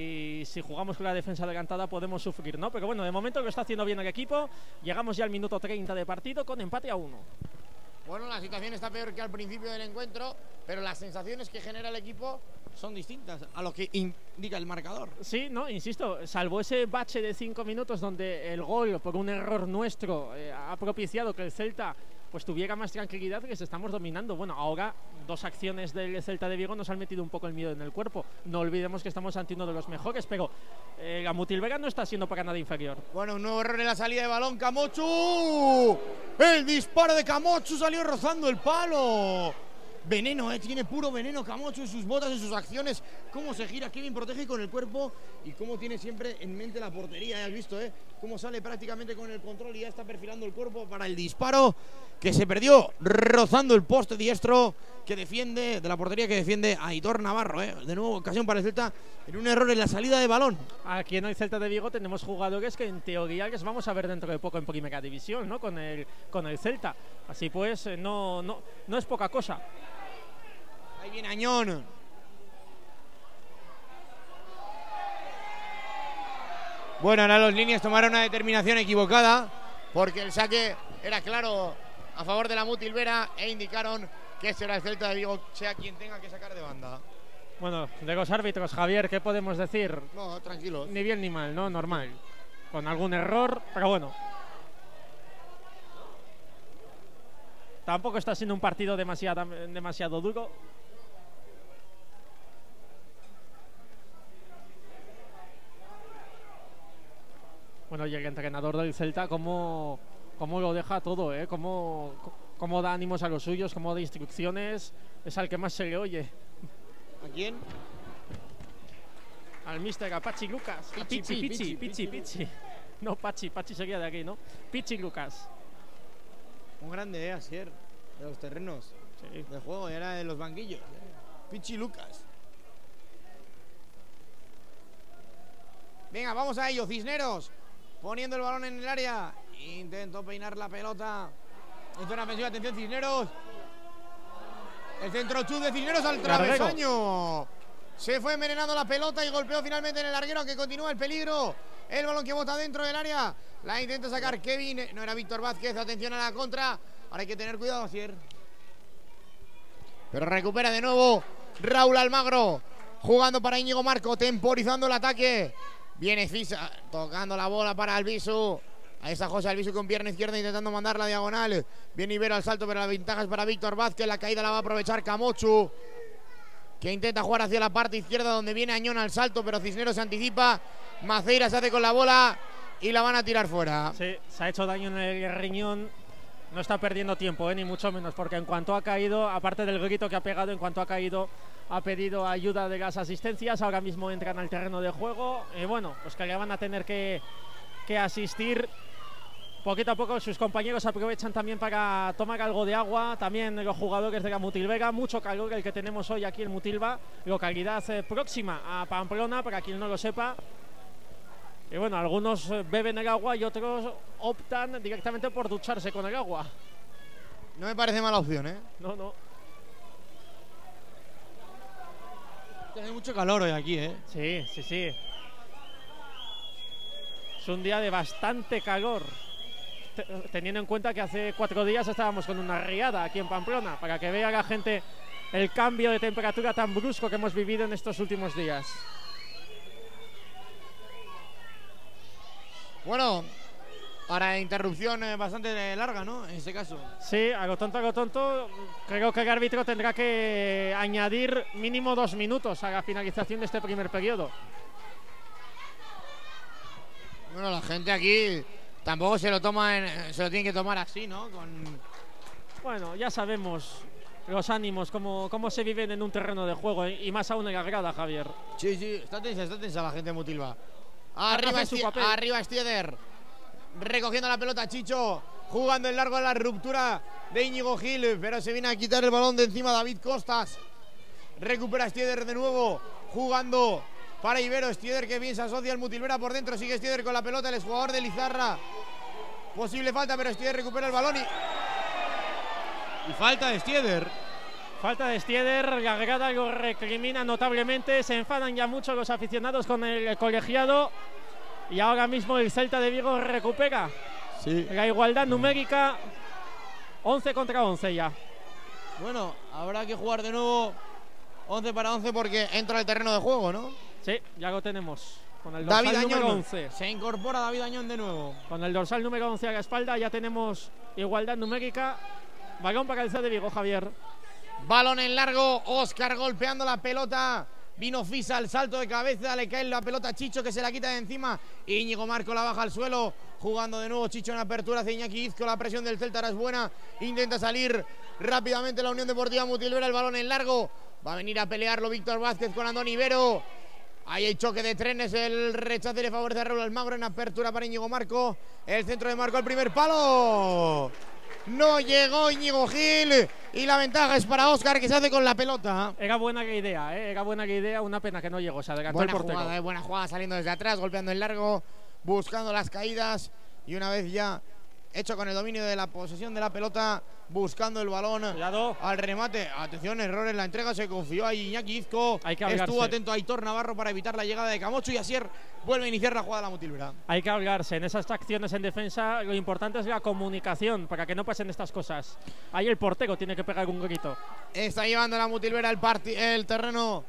y si jugamos con la defensa adelantada podemos sufrir, ¿no? Pero bueno, de momento lo está haciendo bien el equipo, llegamos ya al minuto treinta de partido con empate a uno. Bueno, la situación está peor que al principio del encuentro, pero las sensaciones que genera el equipo son distintas a lo que indica el marcador. Sí, no, insisto, salvo ese bache de cinco minutos donde el gol, por un error nuestro, eh, ha propiciado que el Celta pues tuviera más tranquilidad, que se estamos dominando. Bueno, ahora dos acciones del Celta de Vigo nos han metido un poco el miedo en el cuerpo. No olvidemos que estamos ante uno de los mejores, pero eh, la Mutilvega no está siendo para nada inferior. Bueno, un nuevo error en la salida de balón, Camochu. El disparo de Camochu salió rozando el palo. Veneno, eh, tiene puro veneno Camochu en sus botas, en sus acciones. Cómo se gira, Kevin protege con el cuerpo y cómo tiene siempre en mente la portería. ¿eh? Has visto, eh, cómo sale prácticamente con el control y ya está perfilando el cuerpo para el disparo que se perdió rozando el poste diestro que defiende, de la portería que defiende a Aitor Navarro. Eh. De nuevo, ocasión para el Celta en un error en la salida de balón. Aquí en el Celta de Vigo tenemos jugadores que en teoría les vamos a ver dentro de poco en Primera División, ¿no? Con el, con el Celta. Así pues, eh, no, no, no es poca cosa. Ahí viene Añón. Bueno, ahora los líneas tomaron una determinación equivocada porque el saque era claro a favor de la Mutilvera e indicaron que será el Celta de Vigo, sea quien tenga que sacar de banda. Bueno, de los árbitros, Javier, ¿qué podemos decir? No, tranquilos. Ni bien ni mal, ¿no? Normal. Con algún error, pero bueno. Tampoco está siendo un partido demasiado, demasiado duro. Bueno, y el entrenador del Celta, cómo, cómo lo deja todo, ¿eh? Cómo, cómo da ánimos a los suyos, cómo da instrucciones. Es al que más se le oye. ¿A quién? Al mister, a Pachi Lucas. A Pichi, Pichi, Pichi, Pichi, Pichi. No, Pachi, Pachi sería de aquí, ¿no? Pichi Lucas. Un grande, ¿eh? Asier, de los terrenos. Sí. De juego, y era de los banquillos. ¿eh? Pichi Lucas. Venga, vamos a ello, Cisneros. Poniendo el balón en el área. Intentó peinar la pelota. En zona ofensiva, atención, Cisneros. El centro chut de Cisneros al travesaño. Se fue envenenando la pelota y golpeó finalmente en el larguero, aunque continúa el peligro. El balón que bota dentro del área. La intenta sacar Kevin. No era Víctor Vázquez. Atención a la contra. Ahora hay que tener cuidado, Asier. pero recupera de nuevo Raúl Almagro, jugando para Íñigo Marco, temporizando el ataque. Viene Fisa, tocando la bola para Albisu. Ahí está José Albisu con pierna izquierda intentando mandar la diagonal. Viene Ibero al salto, pero la ventaja es para Víctor Vázquez. La caída la va a aprovechar Camochu, que intenta jugar hacia la parte izquierda donde viene Añón al salto, pero Cisneros se anticipa. Maceira se hace con la bola y la van a tirar fuera. Sí, se ha hecho daño en el riñón. No está perdiendo tiempo, ¿eh? Ni mucho menos, porque en cuanto ha caído, aparte del grito que ha pegado, en cuanto ha caído, ha pedido ayuda de las asistencias. Ahora mismo entran al terreno de juego. Y bueno, pues que le van a tener que, que asistir. Poquito a poco sus compañeros aprovechan también para tomar algo de agua. También los jugadores de la Mutilvega. Mucho calor el que tenemos hoy aquí en Mutilva, localidad eh, próxima a Pamplona, para quien no lo sepa. Y bueno, algunos beben el agua y otros optan directamente por ducharse con el agua. No me parece mala opción, ¿eh? No, no. Tiene mucho calor hoy aquí, ¿eh? Sí, sí, sí. Es un día de bastante calor. Teniendo en cuenta que hace cuatro días estábamos con una riada aquí en Pamplona, para que vea la gente el cambio de temperatura tan brusco que hemos vivido en estos últimos días. Bueno, para interrupción eh, bastante larga, ¿no? En este caso. Sí, a lo tonto, a lo tonto. Creo que el árbitro tendrá que añadir mínimo dos minutos a la finalización de este primer periodo. Bueno, la gente aquí tampoco se lo toma en, se lo tiene que tomar así, ¿no? Con... Bueno, ya sabemos los ánimos, cómo, cómo se viven en un terreno de juego, ¿eh? Y más aún en la grada, Javier. Sí, sí, está tensa, está tensa la gente de Mutilva. Arriba, Esti arriba Stieder, recogiendo la pelota Chicho, jugando en largo a la ruptura de Íñigo Gil, pero se viene a quitar el balón de encima David Costas. Recupera Stieder de nuevo, jugando para Ibero. Stieder que bien se asocia al Mutilvera por dentro, sigue Stieder con la pelota, el exjugador de Lizarra. Posible falta, pero Stieder recupera el balón y... Y falta de Stieder. Falta de Stieder, la grada lo recrimina notablemente, se enfadan ya mucho los aficionados con el colegiado y ahora mismo el Celta de Vigo recupera sí. la igualdad numérica, once contra once ya. Bueno, habrá que jugar de nuevo once para once porque entra al terreno de juego, ¿no? Sí, ya lo tenemos. Con el dorsal David Añón, número once. Se incorpora David Añón de nuevo. Con el dorsal número once a la espalda ya tenemos igualdad numérica. Balón para el Celta de Vigo, Javier. Balón en largo, Óscar golpeando la pelota. Vino Fisa al salto de cabeza, le cae la pelota a Chicho que se la quita de encima. Íñigo Marco la baja al suelo, jugando de nuevo Chicho en apertura hacia Iñaki Izco. La presión del Celta es buena, intenta salir rápidamente la Unión Deportiva Mutilvera. El balón en largo, va a venir a pelearlo Víctor Vázquez con Andón Ibero. Ahí hay choque de trenes, el rechace le favorece a Raúl Almagro en apertura para Íñigo Marco. El centro de Marco al primer palo. No llegó Íñigo Gil y la ventaja es para Óscar que se hace con la pelota. Era buena la idea, ¿eh? Era buena la idea, una pena que no llegó, se adelantó buena el portero. Jugada, eh, buena jugada saliendo desde atrás, golpeando el largo, buscando las caídas y una vez ya hecho con el dominio de la posesión de la pelota, buscando el balón. Cuidado. Al remate. Atención, error en la entrega, se confió a Iñaki Izco. Hay que Estuvo atento a Aitor Navarro para evitar la llegada de Camocho y Asier vuelve a iniciar la jugada de la Mutilvera. Hay que hablarse en esas acciones en defensa, lo importante es la comunicación para que no pasen estas cosas. Ahí el portero tiene que pegar un grito. Está llevando la Mutilvera el, el terreno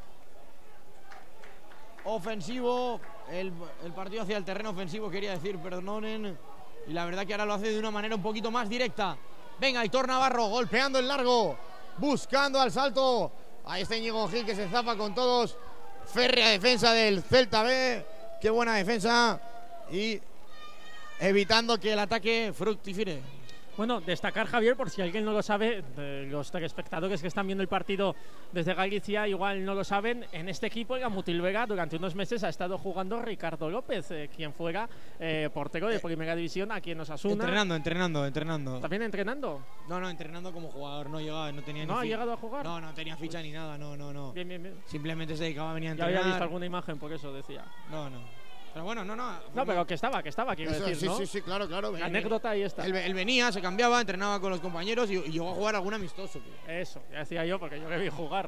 ofensivo, el, el partido hacia el terreno ofensivo, quería decir, perdonen. Y la verdad que ahora lo hace de una manera un poquito más directa. Venga, Aitor Navarro golpeando el largo, buscando al salto. Ahí está Íñigo Gil que se zapa con todos. Férrea defensa del Celta B. Qué buena defensa. Y evitando que el ataque fructifere. Bueno, destacar, Javier, por si alguien no lo sabe, de los telespectadores que están viendo el partido desde Galicia igual no lo saben, en este equipo, en la Mutilvega, durante unos meses ha estado jugando Ricardo López, eh, quien fuera eh, portero de Primera División aquí en Osasuna. Entrenando, entrenando, entrenando. ¿También entrenando? No, no, entrenando como jugador, no llegaba, no tenía ¿No ni ha fi- llegado a jugar? No, no tenía ficha ni nada, no, no, no. Bien, bien, bien. Simplemente se dedicaba a venir a Ya entrenar. había visto alguna imagen, por eso decía. No, no. Pero bueno, no, no. No, pero que estaba, que estaba, quiero Eso, decir, sí, ¿no? sí, sí, claro, claro. La anécdota ahí está. Él, él venía, se cambiaba, entrenaba con los compañeros y, y llegó a jugar algún amistoso. Tío. Eso, ya decía yo, porque yo le vi jugar.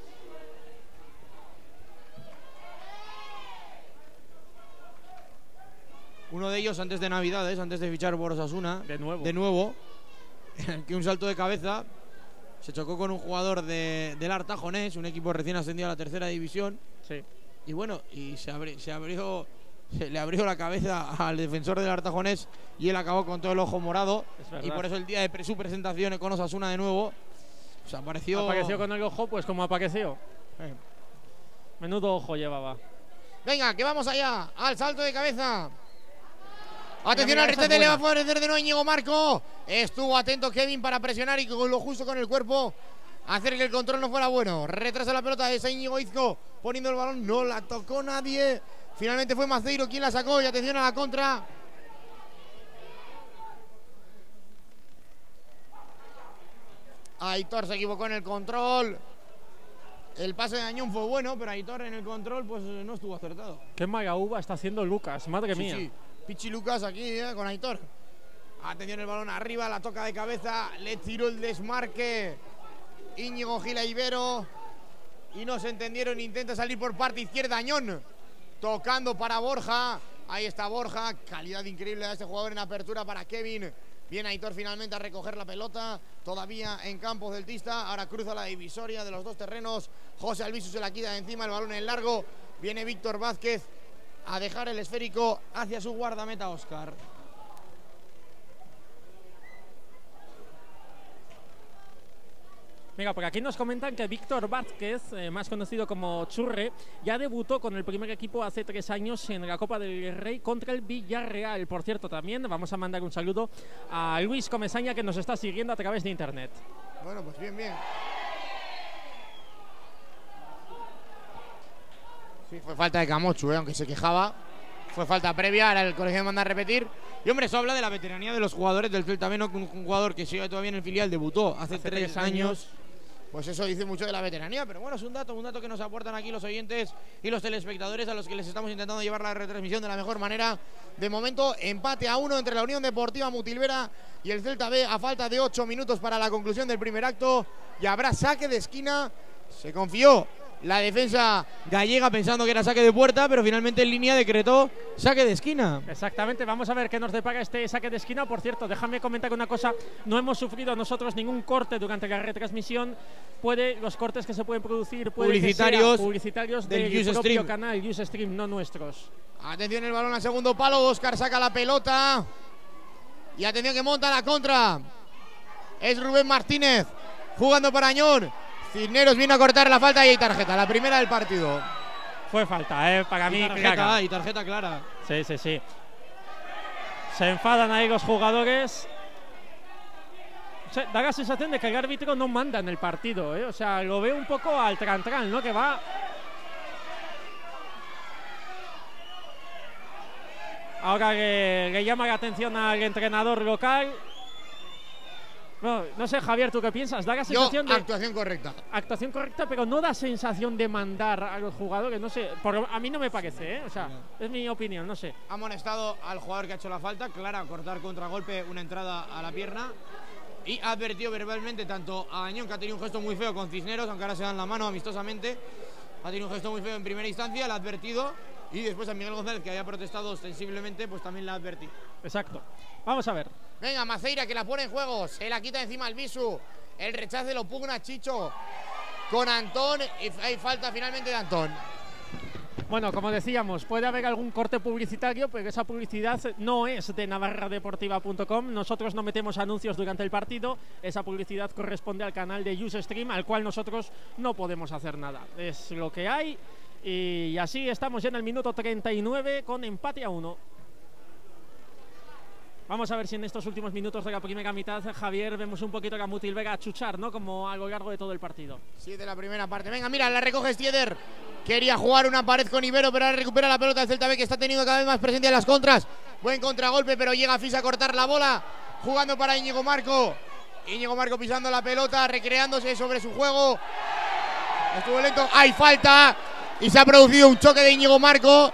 Uno de ellos antes de Navidades, antes de fichar por Osasuna. De nuevo. De nuevo. Que un salto de cabeza se chocó con un jugador de, del Artajonés, un equipo recién ascendido a la tercera división. Sí. Y bueno, y se, abri, se abrió, se le abrió la cabeza al defensor del Artajonés y él acabó con todo el ojo morado. Y por eso el día de pre, su presentación con Osasuna de nuevo, pues apareció. Apareció con el ojo, pues como apareció. Eh. Menudo ojo llevaba. Venga, que vamos allá, al salto de cabeza. Atención al retrete, le va a favorecer de nuevo Íñigo Marco. Estuvo atento Kevin para presionar y con lo justo con el cuerpo hacer que el control no fuera bueno. Retrasa la pelota de Íñigo Izco poniendo el balón, no la tocó nadie. Finalmente fue Maceiro quien la sacó y atención a la contra. Aitor se equivocó en el control. El pase de Añón fue bueno, pero Aitor en el control pues no estuvo acertado. Qué mala uva está haciendo Lucas, madre sí, mía. Sí. Pichi Lucas aquí eh, con Aitor. Atención el balón arriba, la toca de cabeza, le tiró el desmarque Íñigo Gila Ibero y no se entendieron, intenta salir por parte izquierda Añón, tocando para Borja, ahí está Borja, calidad increíble de este jugador en apertura para Kevin. Viene Aitor finalmente a recoger la pelota, todavía en campo celtista, ahora cruza la divisoria de los dos terrenos, José Albisu se la quita de encima, el balón en largo, viene Víctor Vázquez a dejar el esférico hacia su guardameta Óscar. Mira, por aquí nos comentan que Víctor Vázquez, eh, más conocido como Churre, ya debutó con el primer equipo hace tres años en la Copa del Rey contra el Villarreal. Por cierto, también vamos a mandar un saludo a Luis Comesaña, que nos está siguiendo a través de internet. Bueno, pues bien, bien. Sí, fue falta de Camochu, eh, aunque se quejaba. Fue falta previa, ahora el colegio manda a repetir. Y hombre, eso habla de la veteranía de los jugadores del Celta B, no, un, un jugador que sigue todavía en el filial, debutó hace, hace tres, tres años. años. Pues eso dice mucho de la veteranía, pero bueno, es un dato, un dato que nos aportan aquí los oyentes y los telespectadores a los que les estamos intentando llevar la retransmisión de la mejor manera. De momento, empate a uno entre la Unión Deportiva Mutilvera y el Celta B a falta de ocho minutos para la conclusión del primer acto. Y habrá saque de esquina. Se confió la defensa gallega pensando que era saque de puerta, pero finalmente en línea decretó saque de esquina. Exactamente, vamos a ver qué nos depara este saque de esquina. Por cierto, déjame comentar una cosa, no hemos sufrido nosotros ningún corte durante la retransmisión. Puede, los cortes que se pueden producir puede publicitarios, que sea publicitarios del, del propio Stream. canal Ustream, no nuestros. Atención el balón al segundo palo, Óscar saca la pelota y atención que monta la contra. Es Rubén Martínez jugando para Añón. Cisneros viene a cortar la falta y hay tarjeta, la primera del partido. Fue falta, ¿eh? Para mí, tarjeta, clara. Y tarjeta clara. Sí, sí, sí. Se enfadan ahí los jugadores. O sea, da la sensación de que el árbitro no manda en el partido, ¿eh? O sea, lo veo un poco al tran-tran, ¿no? Que va... Ahora le, le llama la atención al entrenador local. No, no sé, Javier, ¿tú qué piensas? Da la sensación Yo, de... actuación correcta. Actuación correcta, pero no da sensación de mandar a los jugadores, no sé. Por, a mí no me parece, ¿eh? O sea, es mi opinión, no sé. Ha amonestado al jugador que ha hecho la falta, clara, cortar contragolpe, una entrada a la pierna. Y ha advertido verbalmente tanto a Añón, que ha tenido un gesto muy feo con Cisneros, aunque ahora se dan la mano amistosamente. Ha tenido un gesto muy feo en primera instancia, la ha advertido. Y después a Miguel González, que había protestado ostensiblemente, pues también la ha advertido. Exacto. Vamos a ver. Venga, Maceira, que la pone en juego. Se la quita encima al Bisu. El rechace lo pugna Chicho con Antón. Y hay falta finalmente de Antón. Bueno, como decíamos, puede haber algún corte publicitario, pero esa publicidad no es de navarra deportiva punto com. Nosotros no metemos anuncios durante el partido. Esa publicidad corresponde al canal de Ustream, al cual nosotros no podemos hacer nada. Es lo que hay. Y así estamos ya en el minuto treinta y nueve con empate a uno. Vamos a ver si en estos últimos minutos de la primera mitad, Javier, vemos un poquito a Mutilvera chuchar, ¿no? Como a lo largo de todo el partido. Sí, de la primera parte. Venga, mira, la recoge Stieder. Quería jugar una pared con Ibero, pero ahora recupera la pelota del Celta B, que está teniendo cada vez más presencia en las contras. Buen contragolpe, pero llega Fis a cortar la bola. Jugando para Íñigo Marco. Íñigo Marco pisando la pelota, recreándose sobre su juego. Estuvo lento. ¡Hay falta! Y se ha producido un choque de Íñigo Marco.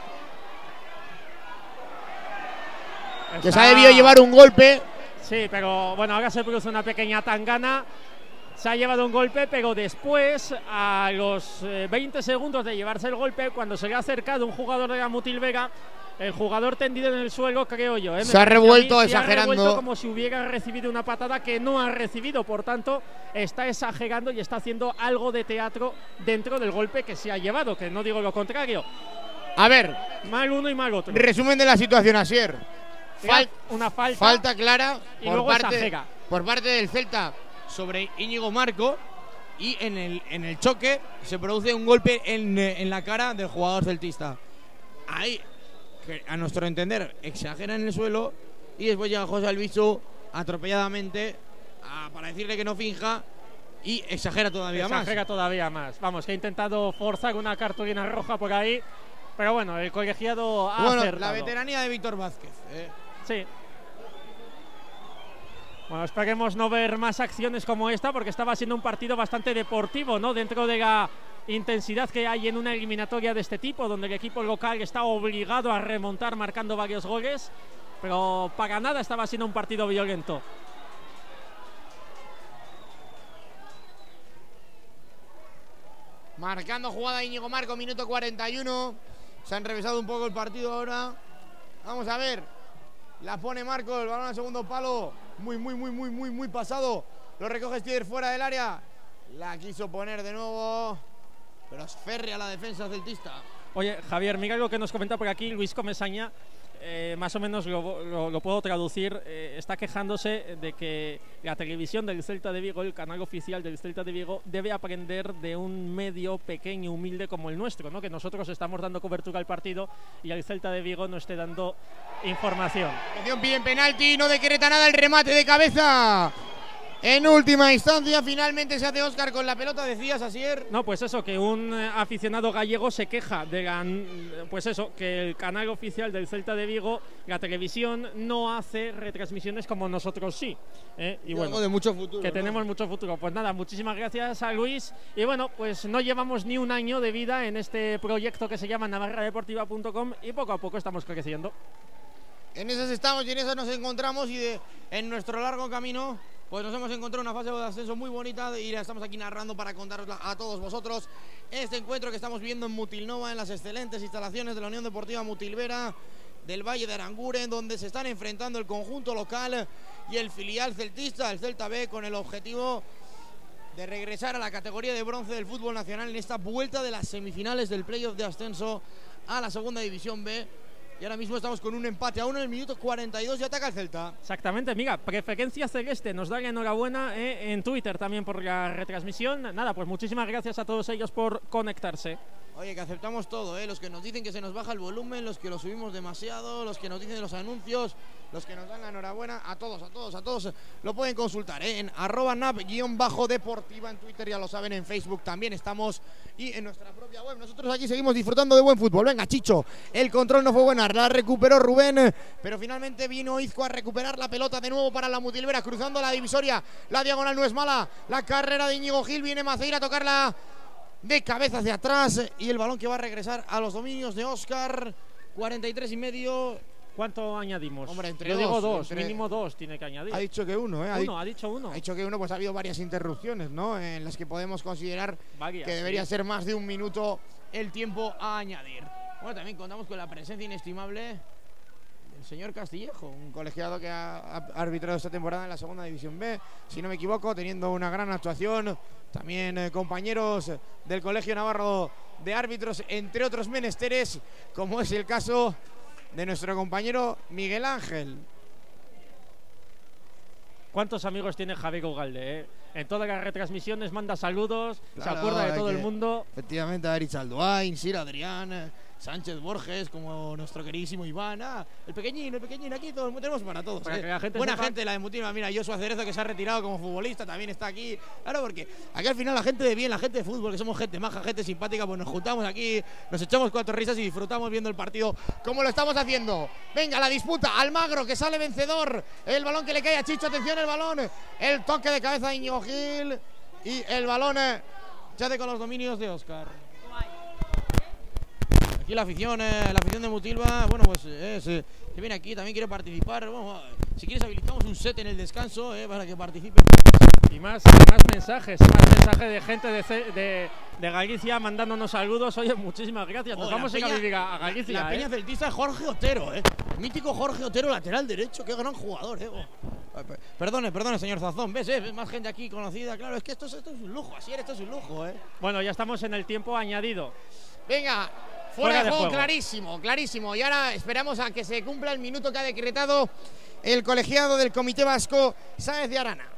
Está... que se ha debido llevar un golpe. Sí, pero bueno, ahora se produce una pequeña tangana. Se ha llevado un golpe, pero después, a los eh, veinte segundos de llevarse el golpe, cuando se le ha acercado un jugador de la Mutilvera, el jugador tendido en el suelo, creo yo. ¿eh? Se ha revuelto, se exagerando. Ha revuelto como si hubiera recibido una patada que no ha recibido. Por tanto, está exagerando y está haciendo algo de teatro dentro del golpe que se ha llevado, que no digo lo contrario. A ver, mal uno y mal otro. Resumen de la situación, Asier. Fal una falta. Falta clara y por, luego parte, exagera. por parte del Celta sobre Íñigo Marco. Y en el, en el choque se produce un golpe en, en la cara del jugador celtista. Ahí, que a nuestro entender, exagera en el suelo. Y después llega José Albizu atropelladamente a, para decirle que no finja. Y exagera todavía exagera más. Exagera todavía más. Vamos, que ha intentado forzar una cartulina roja por ahí. Pero bueno, el colegiado ha bueno, acertado. La veteranía de Víctor Vázquez. Eh. Sí. Bueno, esperemos no ver más acciones como esta, porque estaba siendo un partido bastante deportivo, ¿no? Dentro de la intensidad que hay en una eliminatoria de este tipo, donde el equipo local está obligado a remontar marcando varios goles, pero para nada estaba siendo un partido violento. Marcando jugada Íñigo Marco, minuto cuarenta y uno. Se han revisado un poco el partido ahora. Vamos a ver. La pone Marco, el balón al segundo palo. Muy, muy, muy, muy, muy, muy pasado. Lo recoge Stier fuera del área. La quiso poner de nuevo, pero es férrea la defensa celtista. Oye, Javier, mira lo que nos comenta por aquí Luis Comesaña. Eh, más o menos lo, lo, lo puedo traducir. Eh, está quejándose de que la televisión del Celta de Vigo, el canal oficial del Celta de Vigo, debe aprender de un medio pequeño, humilde como el nuestro, ¿no? Que nosotros estamos dando cobertura al partido y el Celta de Vigo no esté dando información. Atención, piden penalti, no decreta nada el remate de cabeza. En última instancia, finalmente se hace Óscar con la pelota, decías, Asier. No, pues eso, que un aficionado gallego se queja de la, pues eso, que el canal oficial del Celta de Vigo, la televisión, no hace retransmisiones como nosotros sí. ¿eh? Y, y bueno, de mucho futuro, que ¿no? tenemos mucho futuro. Pues nada, muchísimas gracias a Luis. Y bueno, pues no llevamos ni un año de vida en este proyecto que se llama navarra deportiva punto com y poco a poco estamos creciendo. En esas estamos y en esas nos encontramos y de, en nuestro largo camino pues nos hemos encontrado una fase de ascenso muy bonita y la estamos aquí narrando para contarosla a todos vosotros. Este encuentro que estamos viendo en Mutilnova, en las excelentes instalaciones de la Unión Deportiva Mutilvera del Valle de Aranguren, donde se están enfrentando el conjunto local y el filial celtista, el Celta B, con el objetivo de regresar a la categoría de bronce del fútbol nacional en esta vuelta de las semifinales del playoff de ascenso a la segunda división B. Y ahora mismo estamos con un empate a uno en el minuto cuarenta y dos y ataca el Celta. Exactamente, mira, Preferencia Celeste nos da la enhorabuena eh, en Twitter también por la retransmisión. Nada, pues muchísimas gracias a todos ellos por conectarse. Oye, que aceptamos todo, ¿eh? Los que nos dicen que se nos baja el volumen, los que lo subimos demasiado, los que nos dicen los anuncios, los que nos dan la enhorabuena, a todos, a todos, a todos. Lo pueden consultar, ¿eh? En arroba nap-deportiva en Twitter, ya lo saben, en Facebook también estamos y en nuestra propia web. Nosotros aquí seguimos disfrutando de buen fútbol. Venga, Chicho, el control no fue bueno, la recuperó Rubén, pero finalmente vino Izco a recuperar la pelota de nuevo para la Mutilvera, cruzando la divisoria. La diagonal no es mala, la carrera de Íñigo Gil, viene Maceira a tocarla de cabeza hacia atrás y el balón que va a regresar a los dominios de Óscar. Cuarenta y tres y medio. ¿Cuánto añadimos? Hombre, entre Yo dos, digo dos, entre... mínimo dos tiene que añadir. Ha dicho que uno, ¿eh? Ha, uno, ha dicho uno. Ha dicho que uno, pues ha habido varias interrupciones, ¿no? En las que podemos considerar varias, que debería sí. ser más de un minuto el tiempo a añadir. Bueno, también contamos con la presencia inestimable del señor Castillejo, un colegiado que ha arbitrado esta temporada en la segunda división B, si no me equivoco, teniendo una gran actuación. También eh, compañeros del Colegio Navarro de Árbitros, entre otros menesteres, como es el caso de nuestro compañero Miguel Ángel. ¿Cuántos amigos tiene Javier Ugalde? Eh? En todas las retransmisiones manda saludos, claro, se acuerda de todo que, el mundo. Efectivamente, a Erich Alduain, Sir Adrián, Sánchez Borges, como nuestro queridísimo Iván. Ah, el pequeñín, el pequeñín, aquí todo, tenemos para todos. Para ¿eh? que la gente Buena sepa... gente la de Mutilva. Mira, Joshua Cerezo, que se ha retirado como futbolista, también está aquí. Claro, porque aquí al final la gente de bien, la gente de fútbol, que somos gente maja, gente simpática, pues nos juntamos aquí, nos echamos cuatro risas y disfrutamos viendo el partido como lo estamos haciendo. Venga, la disputa, Almagro, que sale vencedor. El balón que le cae a Chicho, atención el balón. El toque de cabeza de Íñigo Gil. Y el balón ya de con los dominios de Óscar. Aquí la afición, eh, la afición de Mutilva, bueno, pues eh, se, se viene aquí, también quiere participar. Bueno, si quieres habilitamos un set en el descanso eh, para que participen. Y más, y más mensajes, más mensajes de gente de, de, de Galicia mandándonos saludos. Oye, muchísimas gracias. Nos oh, vamos peña, a ir a, a Galicia. La, la ¿eh? peña celtista es Jorge Otero, ¿eh? El mítico Jorge Otero, lateral derecho. Qué gran jugador, ¿eh? Oh. Perdone, perdone, señor Zazón. ¿Ves? Eh? Más gente aquí conocida. Claro, es que esto, esto es un lujo. Así esto es un lujo, ¿eh? Bueno, ya estamos en el tiempo añadido. Venga. Fuera, Fuera de juego, juego, clarísimo, clarísimo. Y ahora esperamos a que se cumpla el minuto que ha decretado el colegiado del Comité Vasco, Sáenz de Arana.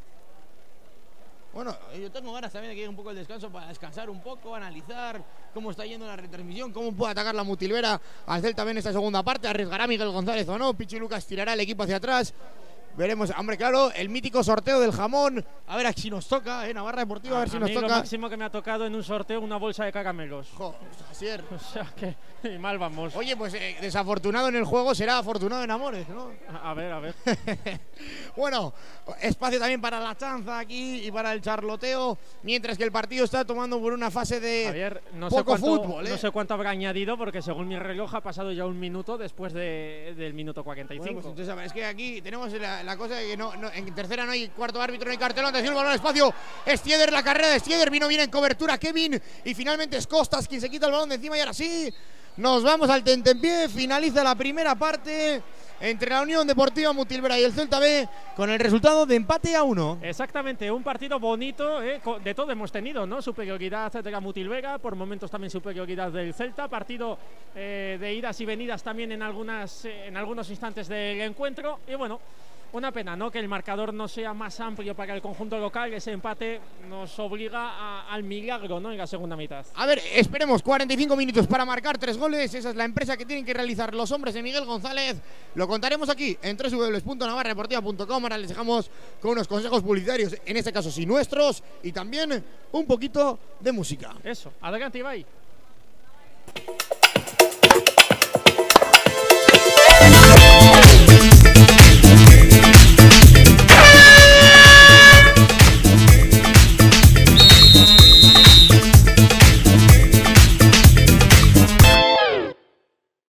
Bueno, yo tengo ganas también de que llegue un poco el descanso para descansar un poco, analizar cómo está yendo la retransmisión, cómo puede atacar la Mutilvera al Celta en esta segunda parte. Arriesgará Miguel González o no. Pichi Lucas tirará el equipo hacia atrás. Veremos, hombre, claro, el mítico sorteo del jamón. A ver si nos toca, ¿eh? Navarra Deportiva, a ver a, si a nos mí toca. Lo máximo que me ha tocado en un sorteo una bolsa de caramelos. Jo, Asier. O sea que mal vamos. Oye, pues eh, desafortunado en el juego será afortunado en amores, ¿no? A, a ver, a ver. Bueno, espacio también para la chanza aquí y para el charloteo, mientras que el partido está tomando por una fase de Javier, no poco sé cuánto, fútbol, ¿eh? No sé cuánto habrá añadido, porque según mi reloj ha pasado ya un minuto después de, del minuto cuarenta y cinco. Bueno, pues entonces, es que aquí tenemos la, la cosa de que no, no, en tercera no hay cuarto árbitro, no hay cartelón. Decir el balón al espacio. Stieder, la carrera de Stieder. Vino bien en cobertura Kevin. Y finalmente es Costas quien se quita el balón de encima. Y ahora sí, nos vamos al tentempié. Finaliza la primera parte entre la Unión Deportiva Mutilvera y el Celta B, con el resultado de empate a uno. Exactamente, un partido bonito, ¿eh? De todo hemos tenido, ¿no? Superioridad de la Mutilvera, por momentos también superioridad del Celta, partido eh, de idas y venidas también en, algunas, eh, en algunos instantes del encuentro. Y bueno, una pena, ¿no? Que el marcador no sea más amplio para el conjunto local. Ese empate nos obliga a, al milagro, ¿no? En la segunda mitad. A ver, esperemos cuarenta y cinco minutos para marcar tres goles. Esa es la empresa que tienen que realizar los hombres de Miguel González. Lo contaremos aquí en w w w punto navarra deportiva punto com. Ahora les dejamos con unos consejos publicitarios, en este caso sí nuestros, y también un poquito de música. Eso, adelante, Ibai.